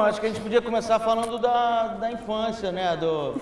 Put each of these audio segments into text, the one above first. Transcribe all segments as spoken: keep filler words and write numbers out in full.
acho que a gente podia começar falando da, da infância, né? Do,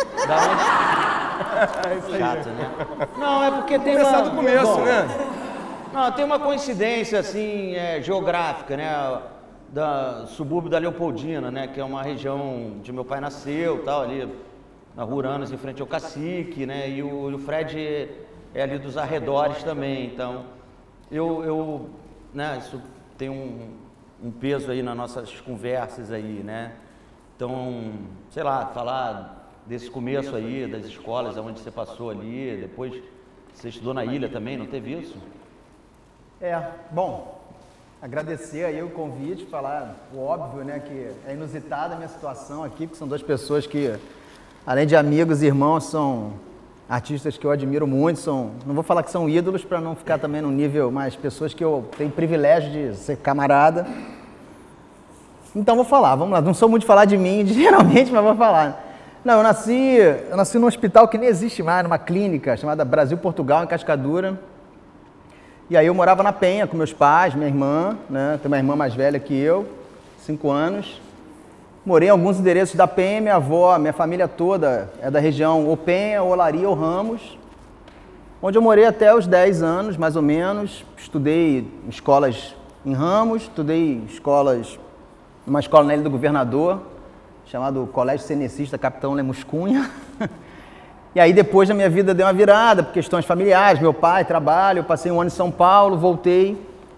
da onde... Chato, né? Não, é porque tem Começar uma... do começo, Bom, né? Não, tem uma coincidência, assim, é, geográfica, né? Da subúrbio da Leopoldina, né? Que é uma região onde meu pai nasceu, tal, ali na Rua Uranas, em frente ao Cacique, né? E o, o Fred é ali dos arredores também, então eu, eu né? Isso tem um, um peso aí nas nossas conversas aí, né? Então, sei lá, falar desse começo aí, das escolas onde você passou ali, depois você estudou na ilha também, não teve isso? É, bom, agradecer aí o convite, falar o óbvio, né, que é inusitada a minha situação aqui, porque são duas pessoas que, além de amigos e irmãos, são artistas que eu admiro muito, são, não vou falar que são ídolos para não ficar também no nível, mas pessoas que eu tenho privilégio de ser camarada. Então vou falar, vamos lá, não sou muito de falar de mim, geralmente, mas vou falar. Não, eu nasci, eu nasci num hospital que nem existe mais, numa clínica chamada Brasil Portugal, em Cascadura. E aí eu morava na Penha com meus pais, minha irmã, né? Tem uma irmã mais velha que eu, cinco anos. Morei em alguns endereços da Penha, minha avó, minha família toda é da região ou Penha, ou Olaria, ou Ramos. Onde eu morei até os dez anos, mais ou menos. Estudei em escolas em Ramos, estudei escolas, numa escola na Ilha do Governador, chamado Colégio Cenecista Capitão Lemos Cunha. E aí depois da minha vida deu uma virada, por questões familiares, meu pai, trabalho, eu passei um ano em São Paulo, voltei.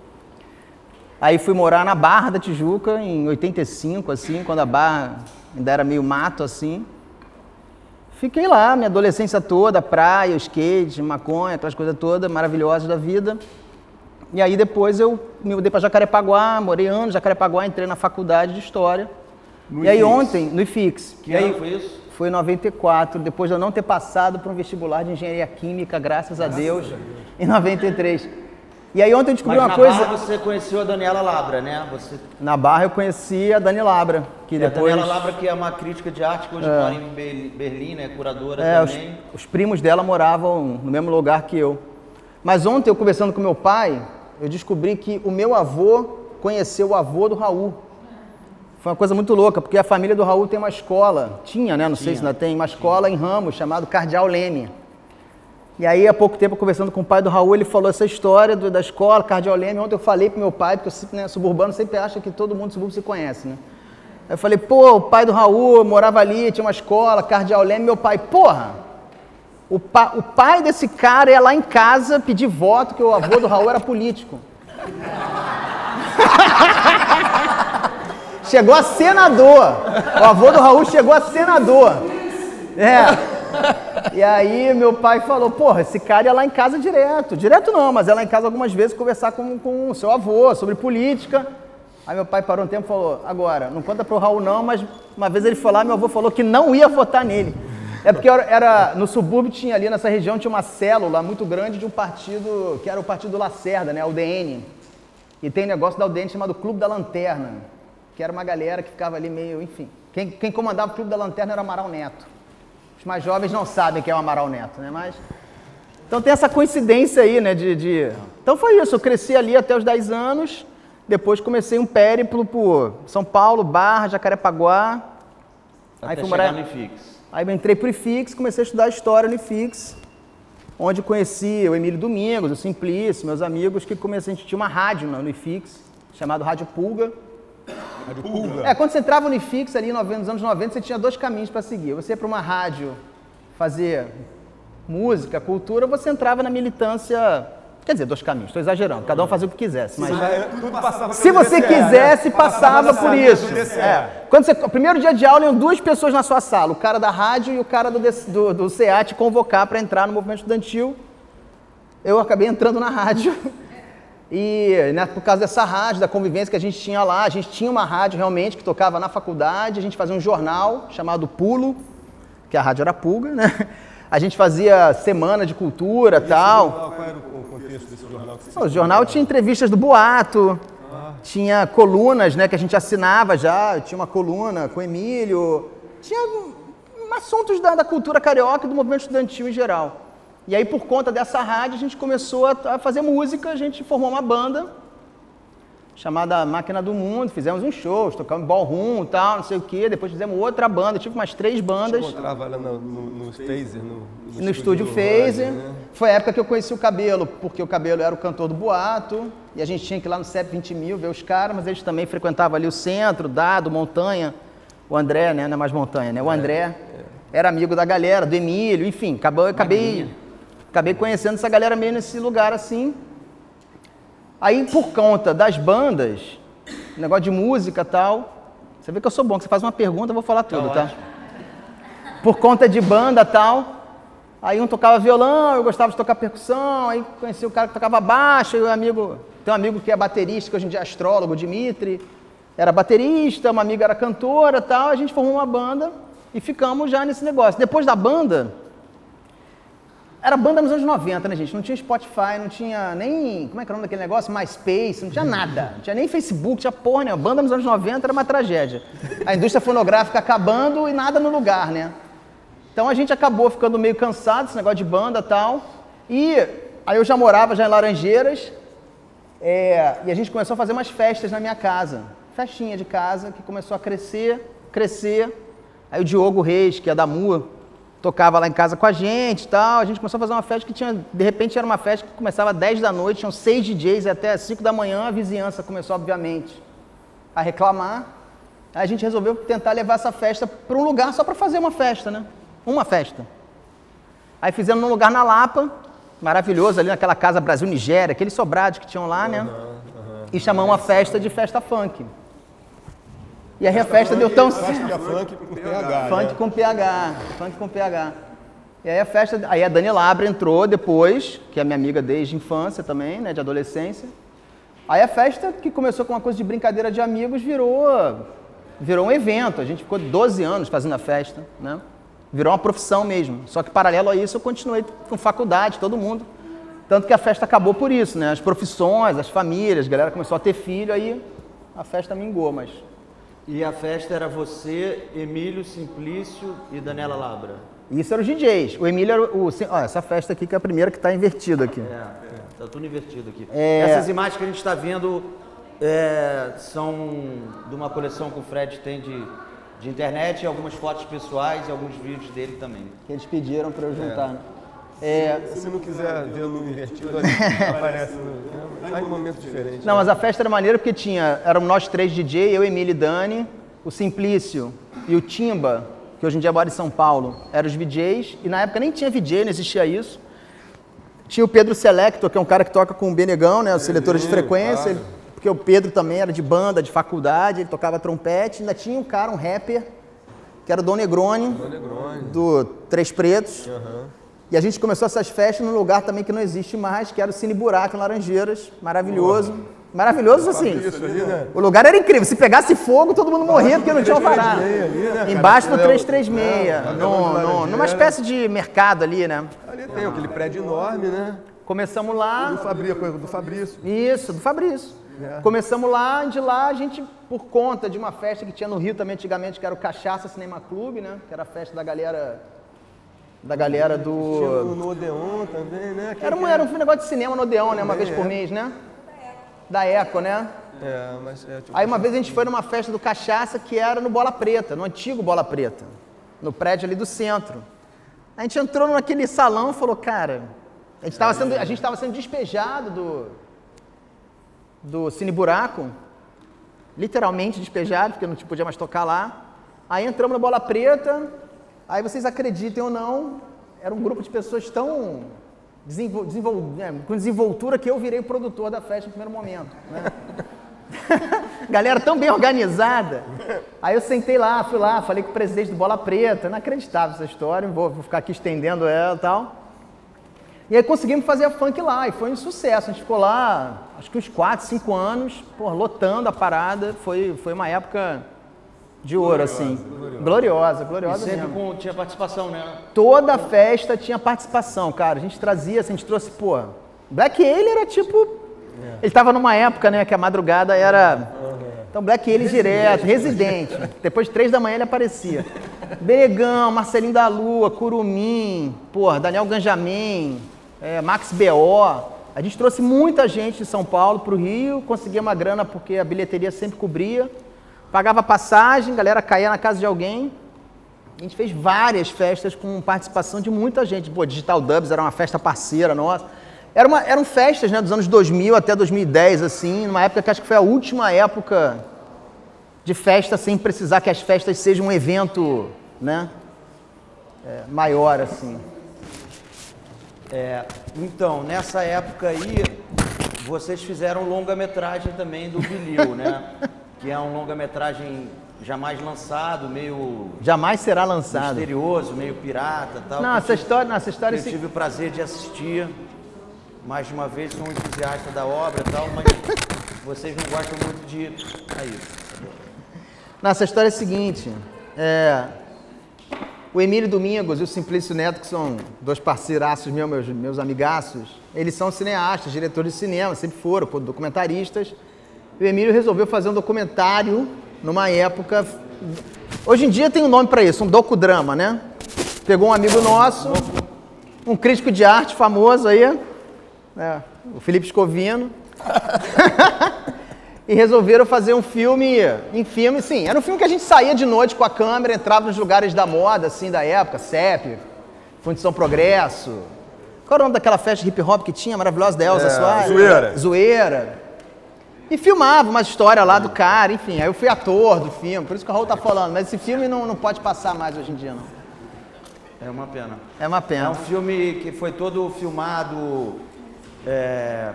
Aí fui morar na Barra da Tijuca, em oitenta e cinco, assim, quando a Barra ainda era meio mato, assim. Fiquei lá, minha adolescência toda, praia, skate, maconha, aquelas coisas todas maravilhosas da vida. E aí depois eu me mudei para Jacarepaguá, morei anos em Jacarepaguá, entrei na faculdade de História. No e aí I F I X. ontem, no I F I X. Que e aí, ano foi isso? Foi em noventa e quatro, depois de eu não ter passado para um vestibular de engenharia química, graças, graças a, Deus, a Deus, em noventa e três. E aí ontem eu descobri Mas uma na coisa... Barra você conheceu a Daniela Labra, né? Você... Na Barra eu conheci a Dani Labra, que é, depois... A Daniela Labra, que é uma crítica de arte, que hoje é. mora em Berlim, né? Curadora é, também. Os, os primos dela moravam no mesmo lugar que eu. Mas ontem, eu conversando com meu pai, eu descobri que o meu avô conheceu o avô do Raul. Foi uma coisa muito louca, porque a família do Raul tem uma escola, tinha, né? Não tinha, sei se ainda tem, uma escola tinha. Em Ramos, chamado Cardeal Leme. E aí, há pouco tempo, conversando com o pai do Raul, ele falou essa história do, da escola, Cardeal Leme. Ontem eu falei pro meu pai, porque eu, né, suburbano sempre acha que todo mundo subúrbio se conhece, né? Aí eu falei, pô, o pai do Raul morava ali, tinha uma escola, Cardeal Leme. Meu pai, porra, o, pa, o pai desse cara ia lá em casa pedir voto, que o avô do Raul era político. Chegou a senador. O avô do Raul chegou a senador. É. E aí meu pai falou, porra, esse cara ia lá em casa direto. Direto não, mas ia lá em casa algumas vezes conversar com, com o seu avô sobre política. Aí meu pai parou um tempo e falou, agora, não conta pro Raul não, mas uma vez ele foi lá, meu avô falou que não ia votar nele. É porque era, no subúrbio tinha ali, nessa região, tinha uma célula muito grande de um partido, que era o Partido Lacerda, né, a U D N. E tem um negócio da U D N chamado Clube da Lanterna, que era uma galera que ficava ali meio, enfim. Quem, quem comandava o Clube da Lanterna era o Amaral Neto. Os mais jovens não sabem quem é o Amaral Neto, né? Mas... Então tem essa coincidência aí, né? De, de... Então foi isso, eu cresci ali até os dez anos, depois comecei um périplo por São Paulo, Barra, Jacarepaguá. Até aí fui chegar morar... no I F I X. Aí eu entrei pro I F I X, comecei a estudar História no I F I X, onde conheci o Emílio Domingos, o Simplício, meus amigos, que comecei, a gente tinha uma rádio no I F I X, chamado Rádio Pulga. Rádio Pulga? É, quando você entrava no I F I X ali nos anos noventa, você tinha dois caminhos para seguir. Você ia para uma rádio fazer música, cultura, ou você entrava na militância... Quer dizer, dois caminhos, estou exagerando, cada um fazia o que quisesse. Mas... Se você quisesse, passava por isso. É. Quando você... O primeiro dia de aula, iam duas pessoas na sua sala, o cara da rádio e o cara do, do, do SEAT convocar para entrar no movimento estudantil. Eu acabei entrando na rádio. E né, por causa dessa rádio, da convivência que a gente tinha lá, a gente tinha uma rádio realmente que tocava na faculdade, a gente fazia um jornal chamado Pulo, que a rádio era Pulga, né? A gente fazia semana de cultura e tal. Jornal, qual era o contexto desse jornal? Que o jornal tinha entrevistas do Boato, ah. tinha colunas, né, que a gente assinava já, tinha uma coluna com o Emílio, tinha assuntos da, da cultura carioca e do movimento estudantil em geral. E aí, por conta dessa rádio, a gente começou a fazer música, a gente formou uma banda. chamada Máquina do Mundo, fizemos uns shows, tocamos ballroom e tal, não sei o quê, depois fizemos outra banda, tive umas três bandas. Você encontrava lá no, no, no Phaser, no, no, no estúdio Phaser, né? Foi a época que eu conheci o Cabelo, porque o Cabelo era o cantor do Boato, e a gente tinha que ir lá no C E P vinte mil ver os caras, mas eles também frequentavam ali o centro, Dado, Montanha, o André, né, não é mais Montanha, né, o André é, é. era amigo da galera, do Emílio, enfim, acabou, eu acabei, acabei conhecendo essa galera meio nesse lugar assim. Aí, por conta das bandas, negócio de música e tal, você vê que eu sou bom, que você faz uma pergunta, eu vou falar tudo, tá? Por conta de banda e tal, aí um tocava violão, eu gostava de tocar percussão, aí conheci o cara que tocava baixo, e o amigo, tem um amigo que é baterista, que hoje em dia é astrólogo, o Dimitri, era baterista, uma amiga era cantora e tal, a gente formou uma banda e ficamos já nesse negócio. Depois da banda... Era banda nos anos noventa, né, gente? Não tinha Spotify, não tinha nem... Como é que é o nome daquele negócio? MySpace, não tinha nada. Não tinha nem Facebook, tinha porra, né? Banda nos anos noventa era uma tragédia. A indústria fonográfica acabando e nada no lugar, né? Então a gente acabou ficando meio cansado desse negócio de banda e tal. E aí eu já morava já em Laranjeiras. É, e a gente começou a fazer umas festas na minha casa. Festinha de casa que começou a crescer, crescer. Aí o Diogo Reis, que é da M U A, tocava lá em casa com a gente e tal, a gente começou a fazer uma festa que tinha, de repente era uma festa que começava às dez da noite, tinham seis D Js e até às cinco da manhã a vizinhança começou, obviamente, a reclamar. Aí a gente resolveu tentar levar essa festa para um lugar só para fazer uma festa, né? Uma festa. Aí fizemos num lugar na Lapa, maravilhoso, ali naquela casa Brasil-Nigéria, aqueles sobrados que tinham lá, né? Uhum, uhum. E chamamos a festa de festa funk. E aí a festa deu tão... Funk com P H. Funk com P H. Funk com P H. E aí a festa... Aí a Dani Labra entrou depois, que é minha amiga desde infância também, né, de adolescência. Aí a festa, que começou com uma coisa de brincadeira de amigos, virou... Virou um evento. A gente ficou doze anos fazendo a festa, né? Virou uma profissão mesmo. Só que paralelo a isso eu continuei com faculdade, todo mundo. Tanto que a festa acabou por isso, né? As profissões, as famílias, a galera começou a ter filho, aí a festa mingou, mas... E a festa era você, Emílio, Simplício e Daniela Labra? Isso era os D Js. O Emílio era o... Ó, essa festa aqui que é a primeira que está invertida aqui. É, tá tudo invertido aqui. É... Essas imagens que a gente está vendo é, são de uma coleção que o Fred tem de, de internet, e algumas fotos pessoais e alguns vídeos dele também. Que eles pediram para eu juntar. É. Né? É... Se, se não quiser ver no invertido, aparece no... Sai em um momento diferente. Não, né? mas a festa era maneira porque tinha... Éramos nós três D J, eu, Emílio e Dani, o Simplício e o Timba, que hoje em dia mora em São Paulo, eram os V Js. E na época nem tinha V J, não existia isso. Tinha o Pedro Selector, que é um cara que toca com o Benegão, né? Os seletores de frequência. Claro. Porque o Pedro também era de banda, de faculdade, ele tocava trompete. Ainda tinha um cara, um rapper, que era o Dom Negroni, Dom Negroni. do Três Pretos. Uhum. E a gente começou essas festas num lugar também que não existe mais, que era o Cine Buraco, em Laranjeiras. Maravilhoso. Porra. Maravilhoso assim. Isso ali, né? O lugar era incrível. Se pegasse fogo, todo mundo morria porque não tinha alvará. Né, embaixo do trezentos e trinta e seis, é, no, no, numa espécie de mercado ali, né? Ali tem aquele prédio enorme, né? Começamos lá... Do Fabrício. Do Fabrício. Isso, do Fabrício. É. Começamos lá, de lá a gente, por conta de uma festa que tinha no Rio também antigamente, que era o Cachaça Cinema Clube, né? Que era a festa da galera... Da galera do... Tinha no Odeon também, né? Era um, era um negócio de cinema no Odeon, né? Uma vez por mês, né? Da Eco, né? É, mas... É, tipo... Aí uma vez a gente foi numa festa do Cachaça que era no Bola Preta, no antigo Bola Preta. No prédio ali do centro. A gente entrou naquele salão e falou, cara... A gente estava sendo, a gente estava sendo despejado do... Do Cine Buraco. Literalmente despejado, porque não podia mais tocar lá. Aí entramos na Bola Preta... Aí vocês acreditem ou não, era um grupo de pessoas tão desenvol, desenvol, é, com desenvoltura que eu virei o produtor da festa no primeiro momento. Né? Galera tão bem organizada. Aí eu sentei lá, fui lá, falei com o presidente do Bola Preta, inacreditável essa história, vou, vou ficar aqui estendendo ela e tal. E aí conseguimos fazer a funk lá, e foi um sucesso. A gente ficou lá, acho que uns quatro, cinco anos, pô, lotando a parada. Foi, foi uma época... De ouro, gloriosa, assim. Gloriosa, gloriosa, gloriosa e sempre mesmo. Com, tinha participação, né? Toda festa tinha participação, cara. A gente trazia, assim, a gente trouxe, pô... Black Ale era tipo... É. Ele tava numa época, né, que a madrugada era... Uhum. Então, Black Ale direto, residente. Depois de três da manhã ele aparecia. Benegão, Marcelinho da Lua, Curumim, pô, Daniel Ganjamin, é, Max B O. A gente trouxe muita gente de São Paulo para o Rio, conseguia uma grana porque a bilheteria sempre cobria, pagava passagem, a galera caía na casa de alguém. A gente fez várias festas com participação de muita gente. Pô, Digital Dubs era uma festa parceira nossa. Era uma, eram festas, né, dos anos dois mil até dois mil e dez, assim, numa época que acho que foi a última época de festa sem precisar que as festas sejam um evento, né, é, maior, assim. É, então, nessa época aí, vocês fizeram longa-metragem também do Bilil, né? Que é um longa-metragem jamais lançado, meio... Jamais será lançado. Misterioso, meio pirata e tal. Não, essa história... Não, essa história eu tive o prazer de assistir, mais de uma vez, sou um entusiasta da obra e tal, mas vocês não gostam muito de... É isso. Não, essa história é a seguinte, é... O Emílio Domingos e o Simplício Neto, que são dois parceiraços meus, meus, meus amigaços, eles são cineastas, diretores de cinema, sempre foram, documentaristas. E o Emílio resolveu fazer um documentário numa época... Hoje em dia tem um nome para isso, um docudrama, né? Pegou um amigo nosso, um crítico de arte famoso aí, é, o Felipe Scovino, e resolveram fazer um filme, em filme, sim, era um filme que a gente saía de noite com a câmera, entrava nos lugares da moda, assim, da época, C E P, Fundição Progresso. Qual era o nome daquela festa de hip hop que tinha, maravilhosa, da Elza É, Soares? Zoeira. Zoeira. E filmava uma história lá do cara, enfim, aí eu fui ator do filme, por isso que o Raul tá falando, mas esse filme não, não pode passar mais hoje em dia, não. É uma pena. É uma É pena. um filme que foi todo filmado... É...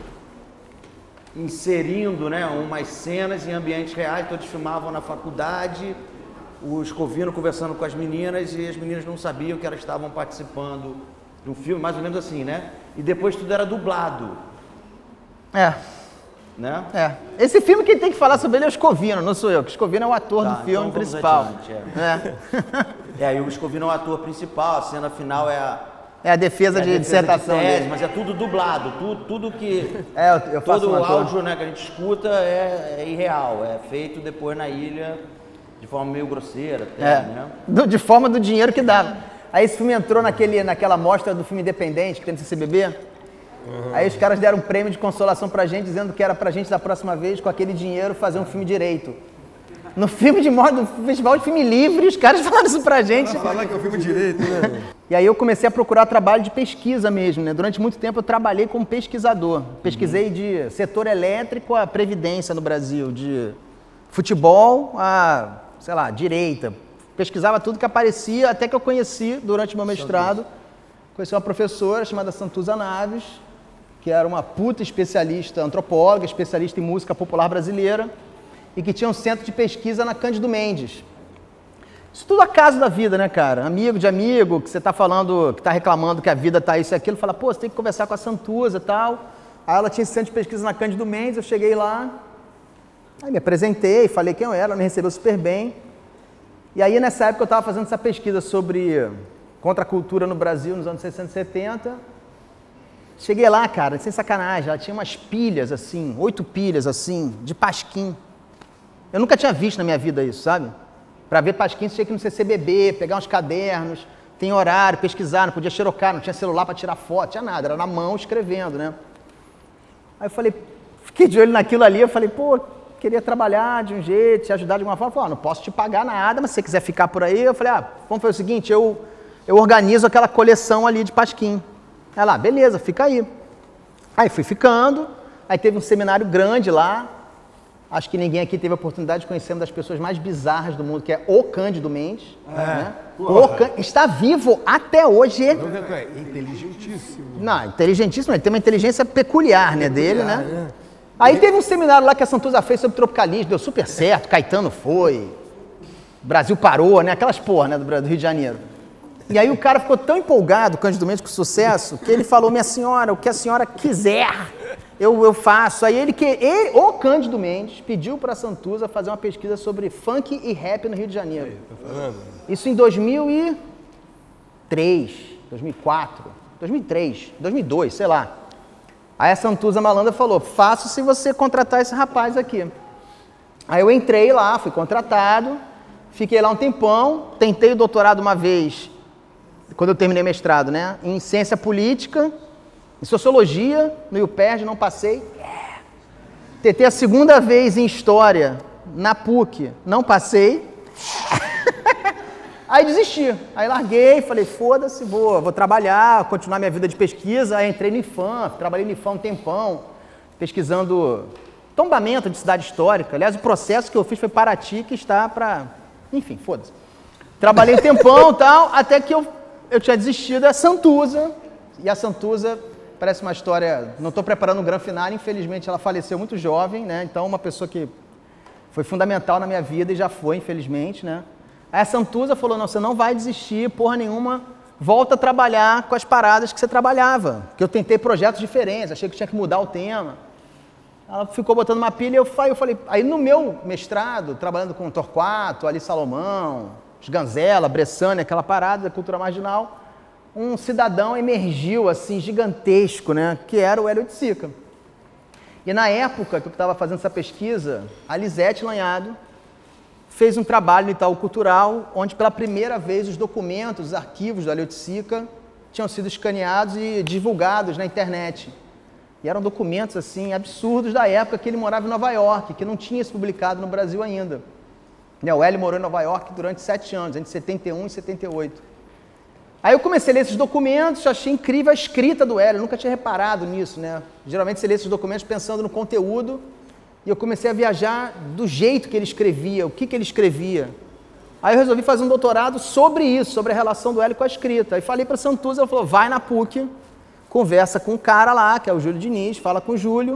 inserindo, né, umas cenas em ambientes reais, todos filmavam na faculdade, o Scovino conversando com as meninas e as meninas não sabiam que elas estavam participando de um filme, mais ou menos assim, né? E depois tudo era dublado, É, né? é. Esse filme quem tem que falar sobre ele é o Scovino, não sou eu, que o Scovino é o ator Tá, do filme então vamos principal. adiante, é. É, e o Scovino é o ator principal, a cena final é a, É a defesa é a de defesa dissertação de tese, dele. mas é tudo dublado, tudo, tudo que... É, eu, eu faço todo um o ator. áudio, né, que a gente escuta é, é irreal, é feito depois na ilha de forma meio grosseira até, É, né? do- de forma do dinheiro que dava. Aí esse filme entrou naquele, naquela mostra do filme independente que tem no C C B B. Uhum. Aí os caras deram um prêmio de consolação pra gente, dizendo que era pra gente da próxima vez, com aquele dinheiro, fazer um filme direito. No filme de moda, no festival de filme livre, os caras falaram isso pra gente. Falar que é o filme direito, né? E aí eu comecei a procurar trabalho de pesquisa mesmo, né? Durante muito tempo eu trabalhei como pesquisador. Pesquisei de setor elétrico a previdência no Brasil, de futebol a, sei lá, direita. Pesquisava tudo que aparecia, até que eu conheci, durante meu mestrado, conheci uma professora chamada Santuza Naves, que era uma puta especialista, antropóloga, especialista em música popular brasileira, e que tinha um centro de pesquisa na Cândido Mendes. Isso tudo acaso da vida, né, cara? Amigo de amigo, que você tá falando, que tá reclamando que a vida tá isso e aquilo, fala, pô, você tem que conversar com a Santuza e tal. Aí ela tinha esse centro de pesquisa na Cândido Mendes, eu cheguei lá, aí me apresentei, falei quem eu era, ela me recebeu super bem. E aí, nessa época, eu estava fazendo essa pesquisa sobre contracultura no Brasil, nos anos sessenta e setenta. Cheguei lá, cara, sem sacanagem, ela tinha umas pilhas, assim, oito pilhas, assim, de pasquim. Eu nunca tinha visto na minha vida isso, sabe? Para ver pasquim, você tinha que ir no C C B B, pegar uns cadernos, tem horário, pesquisar, não podia xerocar, não tinha celular para tirar foto, tinha nada, era na mão escrevendo, né? Aí eu falei, fiquei de olho naquilo ali, eu falei, pô, queria trabalhar de um jeito, te ajudar de alguma forma. Falei, ah, não posso te pagar nada, mas se você quiser ficar por aí, eu falei, ah, vamos fazer o seguinte, eu, eu organizo aquela coleção ali de pasquim. Ela, ah, beleza, fica aí. Aí fui ficando, aí teve um seminário grande lá, acho que ninguém aqui teve a oportunidade de conhecer uma das pessoas mais bizarras do mundo, que é o Cândido Mendes. É. Né? O Can... Está vivo até hoje. É inteligentíssimo. Não, inteligentíssimo, ele tem uma inteligência peculiar, né, Peculiar, dele, né? né? Aí teve um seminário lá que a Santuza fez sobre tropicalismo, deu super certo, Caetano foi, Brasil parou, né? Aquelas porra, né, do do Rio de Janeiro. E aí o cara ficou tão empolgado, Cândido Mendes, com o sucesso, que ele falou, minha senhora, o que a senhora quiser, eu, eu faço. Aí ele, que ele, o Cândido Mendes, pediu para a Santuza fazer uma pesquisa sobre funk e rap no Rio de Janeiro. Aí, tá falando? Isso em dois mil e três, dois mil e quatro, dois mil e três, dois mil e dois, sei lá. Aí a Santuza Malandra falou, faço se você contratar esse rapaz aqui. Aí eu entrei lá, fui contratado, fiquei lá um tempão, tentei o doutorado uma vez, quando eu terminei mestrado, né, em ciência política, Em Sociologia, no I U P E R J, não passei. Tentei a segunda vez em História, na P U C, não passei. Aí desisti. Aí larguei, falei, foda-se, vou, vou trabalhar, continuar minha vida de pesquisa. Aí entrei no IFAM, trabalhei no IFAM um tempão, pesquisando tombamento de cidade histórica. Aliás, o processo que eu fiz foi Paraty, que está para... Enfim, foda-se. Trabalhei um tempão e tal, até que eu, eu tinha desistido da Santuza. E a Santuza parece uma história... Não estou preparando um grande final, infelizmente ela faleceu muito jovem, né? Então, uma pessoa que foi fundamental na minha vida e já foi, infelizmente, né? Aí a Santuza falou, não, você não vai desistir, porra nenhuma, volta a trabalhar com as paradas que você trabalhava. Porque eu tentei projetos diferentes, achei que tinha que mudar o tema. Ela ficou botando uma pilha e eu falei, eu falei... Aí no meu mestrado, trabalhando com Torquato, Ali Salomão, Sganzella, Bressani, aquela parada da cultura marginal, um cidadão emergiu, assim, gigantesco, né? Que era o Hélio de Sica. E na época que eu estava fazendo essa pesquisa, a Lisete Lanhado fez um trabalho no Itaú Cultural, onde pela primeira vez os documentos, os arquivos do Hélio de Sica tinham sido escaneados e divulgados na internet. E eram documentos, assim, absurdos da época que ele morava em Nova York, que não tinha se publicado no Brasil ainda. O Hélio morou em Nova York durante sete anos, entre setenta e um e setenta e oito. Aí eu comecei a ler esses documentos, achei incrível a escrita do Hélio, eu nunca tinha reparado nisso, né? Geralmente você lê esses documentos pensando no conteúdo, e eu comecei a viajar do jeito que ele escrevia, o que, que ele escrevia. Aí eu resolvi fazer um doutorado sobre isso, sobre a relação do Hélio com a escrita. Aí falei para a Santuza, ela falou, vai na P U C, conversa com o cara lá, que é o Júlio Diniz, fala com o Júlio,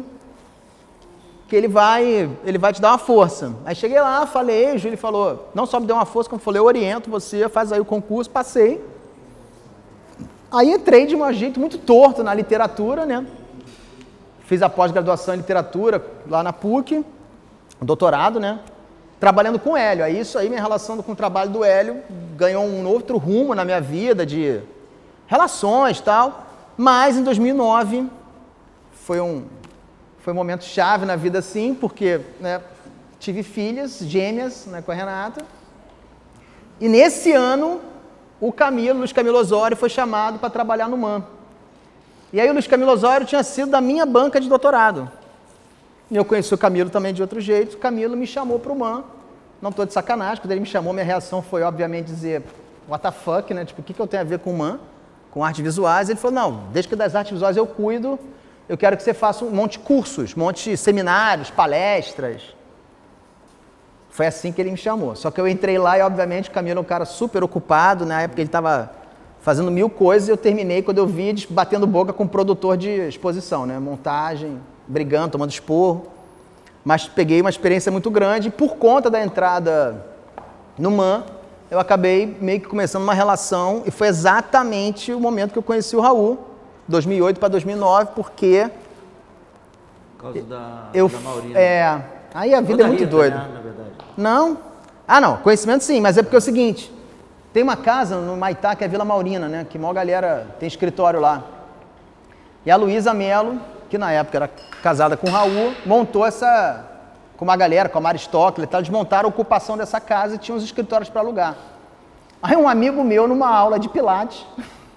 que ele vai, ele vai te dar uma força. Aí cheguei lá, falei, o Júlio falou, não só me deu uma força, como falou, eu oriento você, faz aí o concurso, passei. Aí entrei de um jeito muito torto na literatura, né? Fiz a pós-graduação em literatura lá na P U C, um doutorado, né? Trabalhando com o Hélio. Aí isso aí, minha relação com o trabalho do Hélio ganhou um outro rumo na minha vida de relações e tal. Mas em dois mil e nove foi um, foi um momento chave na vida, sim, porque, né, tive filhas gêmeas, né, com a Renata. E nesse ano, o Camilo, Luiz Camilo Osório, foi chamado para trabalhar no M A M. E aí o Luiz Camilo Osório tinha sido da minha banca de doutorado. E eu conheci o Camilo também de outro jeito. O Camilo me chamou para o M A M. Não estou de sacanagem, quando ele me chamou, minha reação foi, obviamente, dizer, what the fuck, né? Tipo, o que, que eu tenho a ver com o M A M? Com artes visuais? Ele falou, não, desde que das artes visuais eu cuido, eu quero que você faça um monte de cursos, um monte de seminários, palestras. Foi assim que ele me chamou. Só que eu entrei lá e, obviamente, o Camilo é um cara super ocupado. Na época ele estava fazendo mil coisas e eu terminei, quando eu vi, batendo boca com o produtor de exposição, né? Montagem, brigando, tomando esporro. Mas peguei uma experiência muito grande e, por conta da entrada no M A M, eu acabei meio que começando uma relação e foi exatamente o momento que eu conheci o Raul, dois mil e oito para dois mil e nove, porque... Por causa da, eu, da Maurina. É... Aí a vida é muito doida. Né, na verdade. Não. Ah, não. Conhecimento sim, mas é porque é o seguinte. Tem uma casa no Maitá, que é Vila Maurina, né? Que a maior galera tem escritório lá. E a Luísa Melo, que na época era casada com o Raul, montou essa... Com uma galera, com a Mari Stockler e tal, eles montaram a ocupação dessa casa e tinham os escritórios para alugar. Aí um amigo meu, numa aula de Pilates,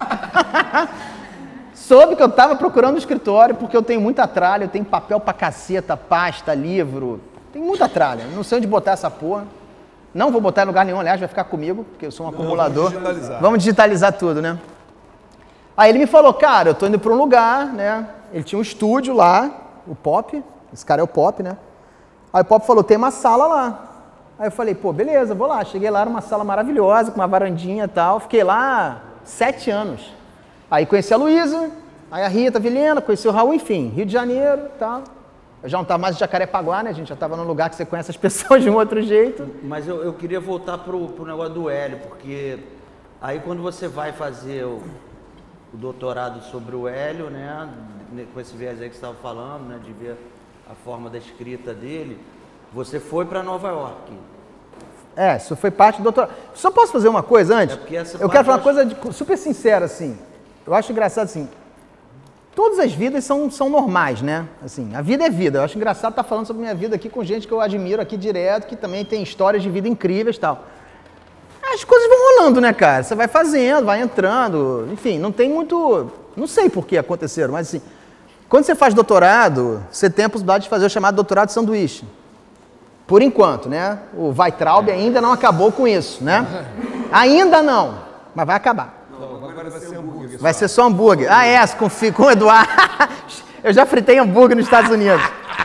soube que eu estava procurando um escritório, porque eu tenho muita tralha, eu tenho papel pra caceta, pasta, livro, tem muita tralha, não sei onde botar essa porra. Não vou botar em lugar nenhum, aliás, vai ficar comigo, porque eu sou um não, acumulador. Vamos digitalizar. Vamos digitalizar tudo, né? Aí ele me falou, cara, eu tô indo para um lugar, né? Ele tinha um estúdio lá, o Pop, esse cara é o Pop, né? Aí o Pop falou, tem uma sala lá. Aí eu falei, pô, beleza, vou lá. Cheguei lá, era uma sala maravilhosa, com uma varandinha e tal. Fiquei lá sete anos. Aí conheci a Luísa, aí a Rita Vilhena, conheci o Raul, enfim, Rio de Janeiro e tal. Eu já não estava mais em Jacarepaguá, né? A gente já estava num lugar que você conhece as pessoas de um outro jeito. Mas eu, eu queria voltar pro, pro negócio do Hélio, porque aí quando você vai fazer o, o doutorado sobre o Hélio, né? Com esse viés aí que você estava falando, né? De ver a forma da escrita dele, você foi para Nova York. É, isso foi parte do doutorado. Só posso fazer uma coisa antes? É porque essa eu quero falar uma coisa de, super sincera, assim. Eu acho engraçado, assim, todas as vidas são, são normais, né? Assim, a vida é vida. Eu acho engraçado estar falando sobre minha vida aqui com gente que eu admiro aqui direto, que também tem histórias de vida incríveis e tal. As coisas vão rolando, né, cara? Você vai fazendo, vai entrando, enfim, não tem muito... Não sei por que aconteceram, mas assim, quando você faz doutorado, você tem a possibilidade de fazer o chamado doutorado de sanduíche. Por enquanto, né? O Weitraub ainda não acabou com isso, né? Ainda não, mas vai acabar. Não, agora vai ser hambúrguer. Vai ser só hambúrguer. Ah, é, com, com o Eduardo. Eu já fritei hambúrguer nos Estados Unidos.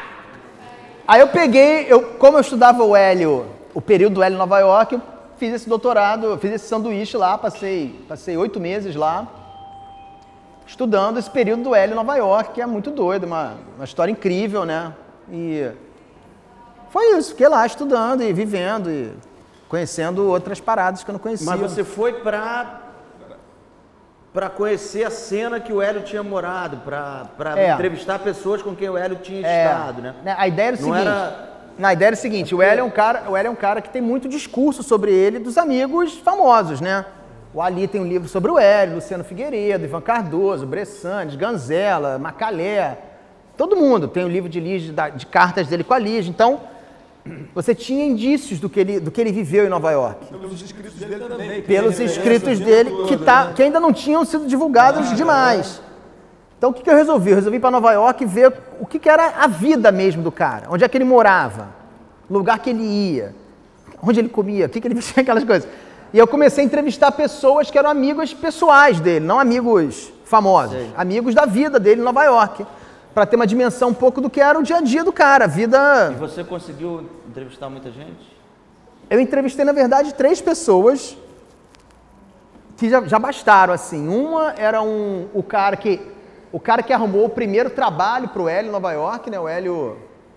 Aí eu peguei, eu, como eu estudava o Hélio, o período do Hélio em Nova York, eu fiz esse doutorado, fiz esse sanduíche lá, passei passei oito meses lá, estudando esse período do Hélio em Nova York, que é muito doido, uma, uma história incrível, né? E foi isso, fiquei lá estudando e vivendo e conhecendo outras paradas que eu não conhecia. Mas você foi pra... para conhecer a cena que o Hélio tinha morado, para É. entrevistar pessoas com quem o Hélio tinha É, estado, né? A ideia era o Não seguinte. era- Na ideia era o seguinte, o Hélio é um cara, o Hélio é um cara que tem muito discurso sobre ele dos amigos famosos, né? O Ali tem um livro sobre o Hélio, Luciano Figueiredo, Ivan Cardoso, Bressandes, Ganzella, Macalé. Todo mundo tem um livro de, Lige, de cartas dele com a Lige. Então, você tinha indícios do que ele, do que ele viveu em Nova York. Pelos escritos dele também. Pelos escritos dele, que, tá, que ainda não tinham sido divulgados demais. Então, o que, que eu resolvi? Eu resolvi ir para Nova York e ver o que, que era a vida mesmo do cara. Onde é que ele morava, o lugar que ele ia, onde ele comia, o que, que ele vestia, aquelas coisas. E eu comecei a entrevistar pessoas que eram amigos pessoais dele, não amigos famosos, Sei. amigos da vida dele em Nova York, para ter uma dimensão um pouco do que era o dia a dia do cara, a vida... E você conseguiu entrevistar muita gente? Eu entrevistei, na verdade, três pessoas que já, já bastaram, assim. Uma era um, o, cara que, o cara que arrumou o primeiro trabalho para o Hélio em Nova York, né? O Hélio...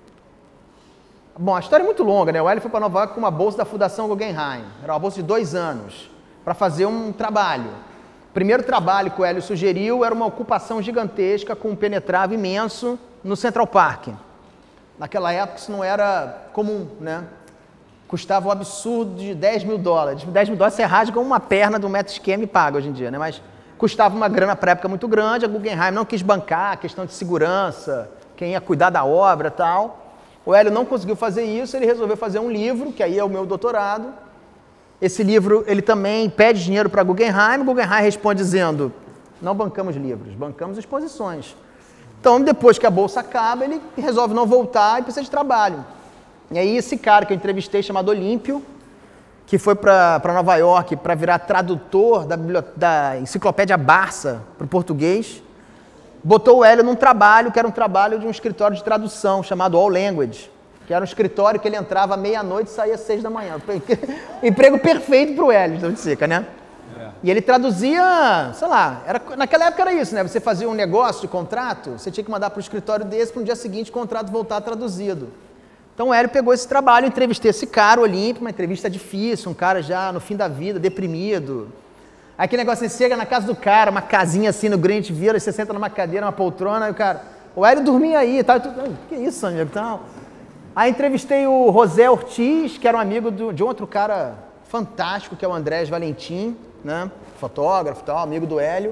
Bom, a história é muito longa, né? O Hélio foi para Nova York com uma bolsa da Fundação Guggenheim. Era uma bolsa de dois anos, para fazer um trabalho. O primeiro trabalho que o Hélio sugeriu era uma ocupação gigantesca com um penetrava imenso no Central Park. Naquela época isso não era comum, né? Custava um absurdo de dez mil dólares. dez mil dólares você rasga uma perna do metro esquema e paga hoje em dia, né? Mas custava uma grana para a época muito grande, a Guggenheim não quis bancar, questão de segurança, quem ia cuidar da obra e tal. O Hélio não conseguiu fazer isso, ele resolveu fazer um livro, que aí é o meu doutorado. Esse livro, ele também pede dinheiro para a Guggenheim, o Guggenheim responde dizendo, não bancamos livros, bancamos exposições. Então, depois que a bolsa acaba, ele resolve não voltar e precisa de trabalho. E aí esse cara que eu entrevistei, chamado Olímpio, que foi para Nova York para virar tradutor da, da enciclopédia Barça para o português, botou o Hélio num trabalho, que era um trabalho de um escritório de tradução, chamado All Language, que era um escritório que ele entrava à meia-noite e saía às seis da manhã. Emprego perfeito para o Hélio, então de seca, né? É. E ele traduzia, sei lá, era, naquela época era isso, né? Você fazia um negócio de contrato, você tinha que mandar para o escritório desse, para no dia seguinte o contrato voltar traduzido. Então o Hélio pegou esse trabalho, entrevistei esse cara, o Olímpio, uma entrevista difícil, um cara já no fim da vida, deprimido. Aí aquele negócio, você chega na casa do cara, uma casinha assim no Greenwich Village, você senta numa cadeira, uma poltrona, e o cara, o Hélio dormia aí e tal. Que isso, amigo? Então, aí entrevistei o José Ortiz, que era um amigo do, de outro cara fantástico, que é o Andrés Valentim, né? Fotógrafo e tal, amigo do Hélio.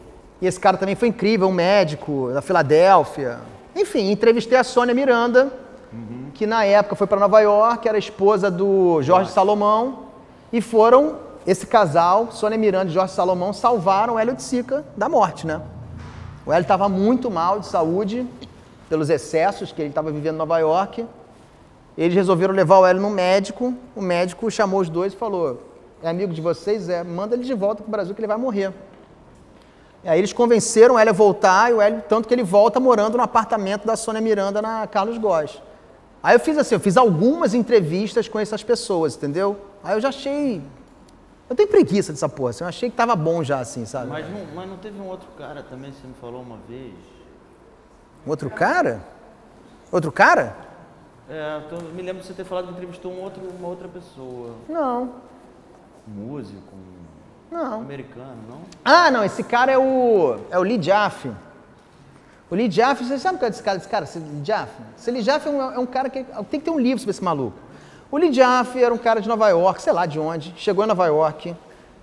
E esse cara também foi incrível, um médico da Filadélfia. Enfim, entrevistei a Sônia Miranda, uhum. que na época foi para Nova York, era esposa do Jorge Nossa. Salomão, e foram... Esse casal, Sônia Miranda e Jorge Salomão, salvaram o Hélio de Sica da morte, né? O Hélio estava muito mal de saúde, pelos excessos que ele estava vivendo em Nova York. Eles resolveram levar o Hélio no médico. O médico chamou os dois e falou, é amigo de vocês? É, manda ele de volta para o Brasil que ele vai morrer. E aí eles convenceram o Hélio a voltar, e o Hélio, tanto que ele volta morando no apartamento da Sônia Miranda na Carlos Góes. Aí eu fiz assim, eu fiz algumas entrevistas com essas pessoas, entendeu? Aí eu já achei... Eu tenho preguiça dessa porra, assim, eu achei que tava bom já, assim, sabe? Mas não, mas não teve um outro cara também, você me falou uma vez? Um outro cara? Outro cara? É, então, eu me lembro de você ter falado que entrevistou um outro, uma outra pessoa. Não. Um músico, um não. americano, não? Ah, não, esse cara é o, é o Lee Jaffe. O Lee Jaffe, você sabe o que é desse cara? Esse cara, esse Lee Jaffe? Esse Lee Jaffe é um, é um cara que tem que ter um livro sobre esse maluco. O Lee Jaffe era um cara de Nova York, sei lá de onde, chegou em Nova York,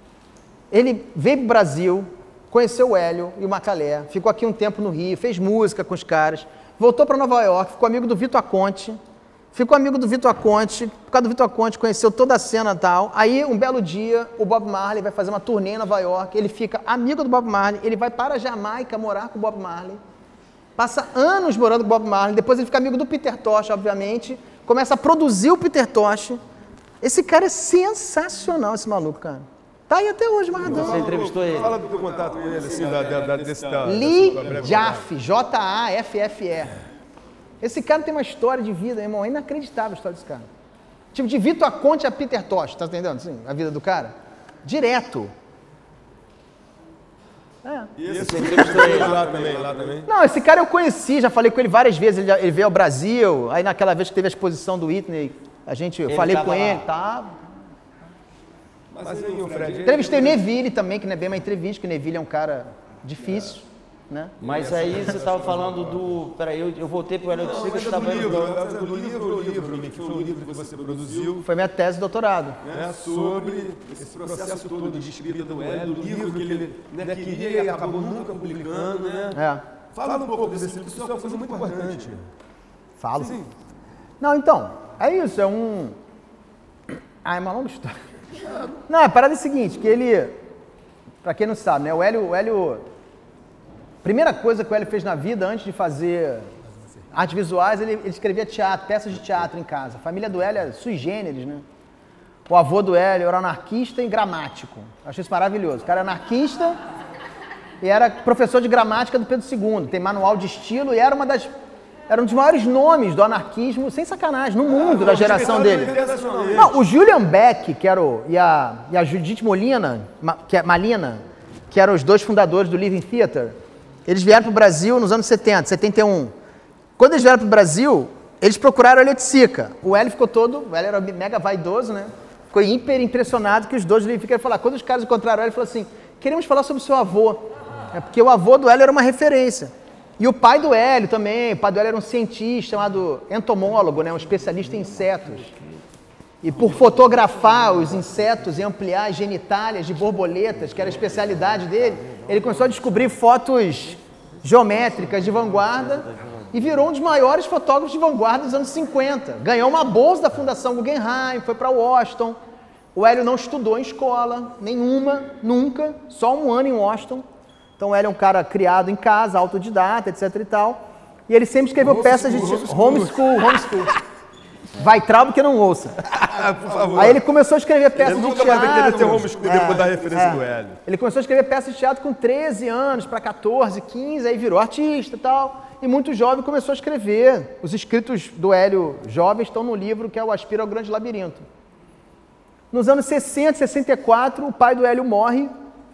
ele veio para o Brasil, conheceu o Hélio e o Macalé, ficou aqui um tempo no Rio, fez música com os caras, voltou para Nova York, ficou amigo do Vitor Conte, ficou amigo do Vitor Conte, por causa do Vitor Conte, conheceu toda a cena e tal. Aí, um belo dia, o Bob Marley vai fazer uma turnê em Nova York, ele fica amigo do Bob Marley, ele vai para a Jamaica morar com o Bob Marley, passa anos morando com o Bob Marley, depois ele fica amigo do Peter Tosh, obviamente, começa a produzir o Peter Tosh. Esse cara é sensacional, esse maluco, cara. Tá aí até hoje, Maradona. Você entrevistou ele? Fala do teu contato com ele, assim, da, da, da, desse... Da, Lee dessa- Jaffe, J A F F E. Esse cara tem uma história de vida, irmão, é inacreditável a história desse cara. Tipo, de Vitor Conte a Peter Tosh, tá entendendo? Assim, a vida do cara? Direto. É. E esse Você entrevistou ele? lá também, lá também. Não, esse cara eu conheci, já falei com ele várias vezes, ele, já- ele veio ao Brasil, aí naquela vez que teve a exposição do Whitney, a gente, eu Ele falei tava com lá. ele, tá? Mas aí, o Fred... Entrevistei o Neville também, que não é bem uma entrevista, que o Neville é um cara difícil, né? Mas aí você estava falando do... Peraí, eu, eu voltei pro Hélio de Sica, você estava do indo... livro, do livro, do livro, que foi um livro que você produziu, Foi minha tese de doutorado. né, sobre esse processo todo de escrita do Hélio, do livro que ele né, queria e acabou nunca publicando, né? É, Fala um pouco desse livro, isso é uma coisa muito importante. falo. Sim. Não, então, é isso, é um... Ah, é uma longa história. Não, a parada é a seguinte, que ele, pra quem não sabe, né, o Hélio, o Hélio, primeira coisa que o Hélio fez na vida, antes de fazer artes visuais, ele, ele escrevia teatro, peças de teatro em casa. A família do Hélio é sui generis, né? O avô do Hélio era anarquista e gramático. Achei isso maravilhoso. O cara era anarquista e era professor de gramática do Pedro segundo, tem manual de estilo e era uma das... Era um dos maiores nomes do anarquismo, sem sacanagem, no mundo, da geração dele. Não, o Julian Beck, que era o, e, a, e a Judith Molina, Ma- que é, Malina, que eram os dois fundadores do Living Theater, eles vieram para o Brasil nos anos setenta, setenta e um. Quando eles vieram para o Brasil, eles procuraram o Hélio de Sica. O Hélio ficou todo, o Hélio era mega vaidoso, né? Ficou hiper impressionado que os dois do Living Theater falaram. Quando os caras encontraram o Hélio, ele falou assim, queremos falar sobre o seu avô. É porque o avô do Hélio era uma referência. E o pai do Hélio também, o pai do Hélio era um cientista chamado entomólogo, né, um especialista em insetos. E por fotografar os insetos e ampliar as genitálias de borboletas, que era a especialidade dele, ele começou a descobrir fotos geométricas de vanguarda e virou um dos maiores fotógrafos de vanguarda dos anos cinquenta. Ganhou uma bolsa da Fundação Guggenheim, foi para Washington. O Hélio não estudou em escola, nenhuma, nunca, só um ano em Washington. Então, o Hélio é um cara criado em casa, autodidata, etc e tal. E ele sempre escreveu Home peças school, de... home Homeschool, homeschool. Vai traumo que não ouça. Por favor. Aí ele começou a escrever peças Ele de nunca teatro. vai querer ter homeschool depois da referência é. do Hélio. Ele começou a escrever peças de teatro com treze anos para quatorze, quinze, aí virou artista e tal. E muito jovem começou a escrever. Os escritos do Hélio jovem estão no livro que é o Aspira ao Grande Labirinto. Nos anos sessenta, sessenta e quatro, o pai do Hélio morre.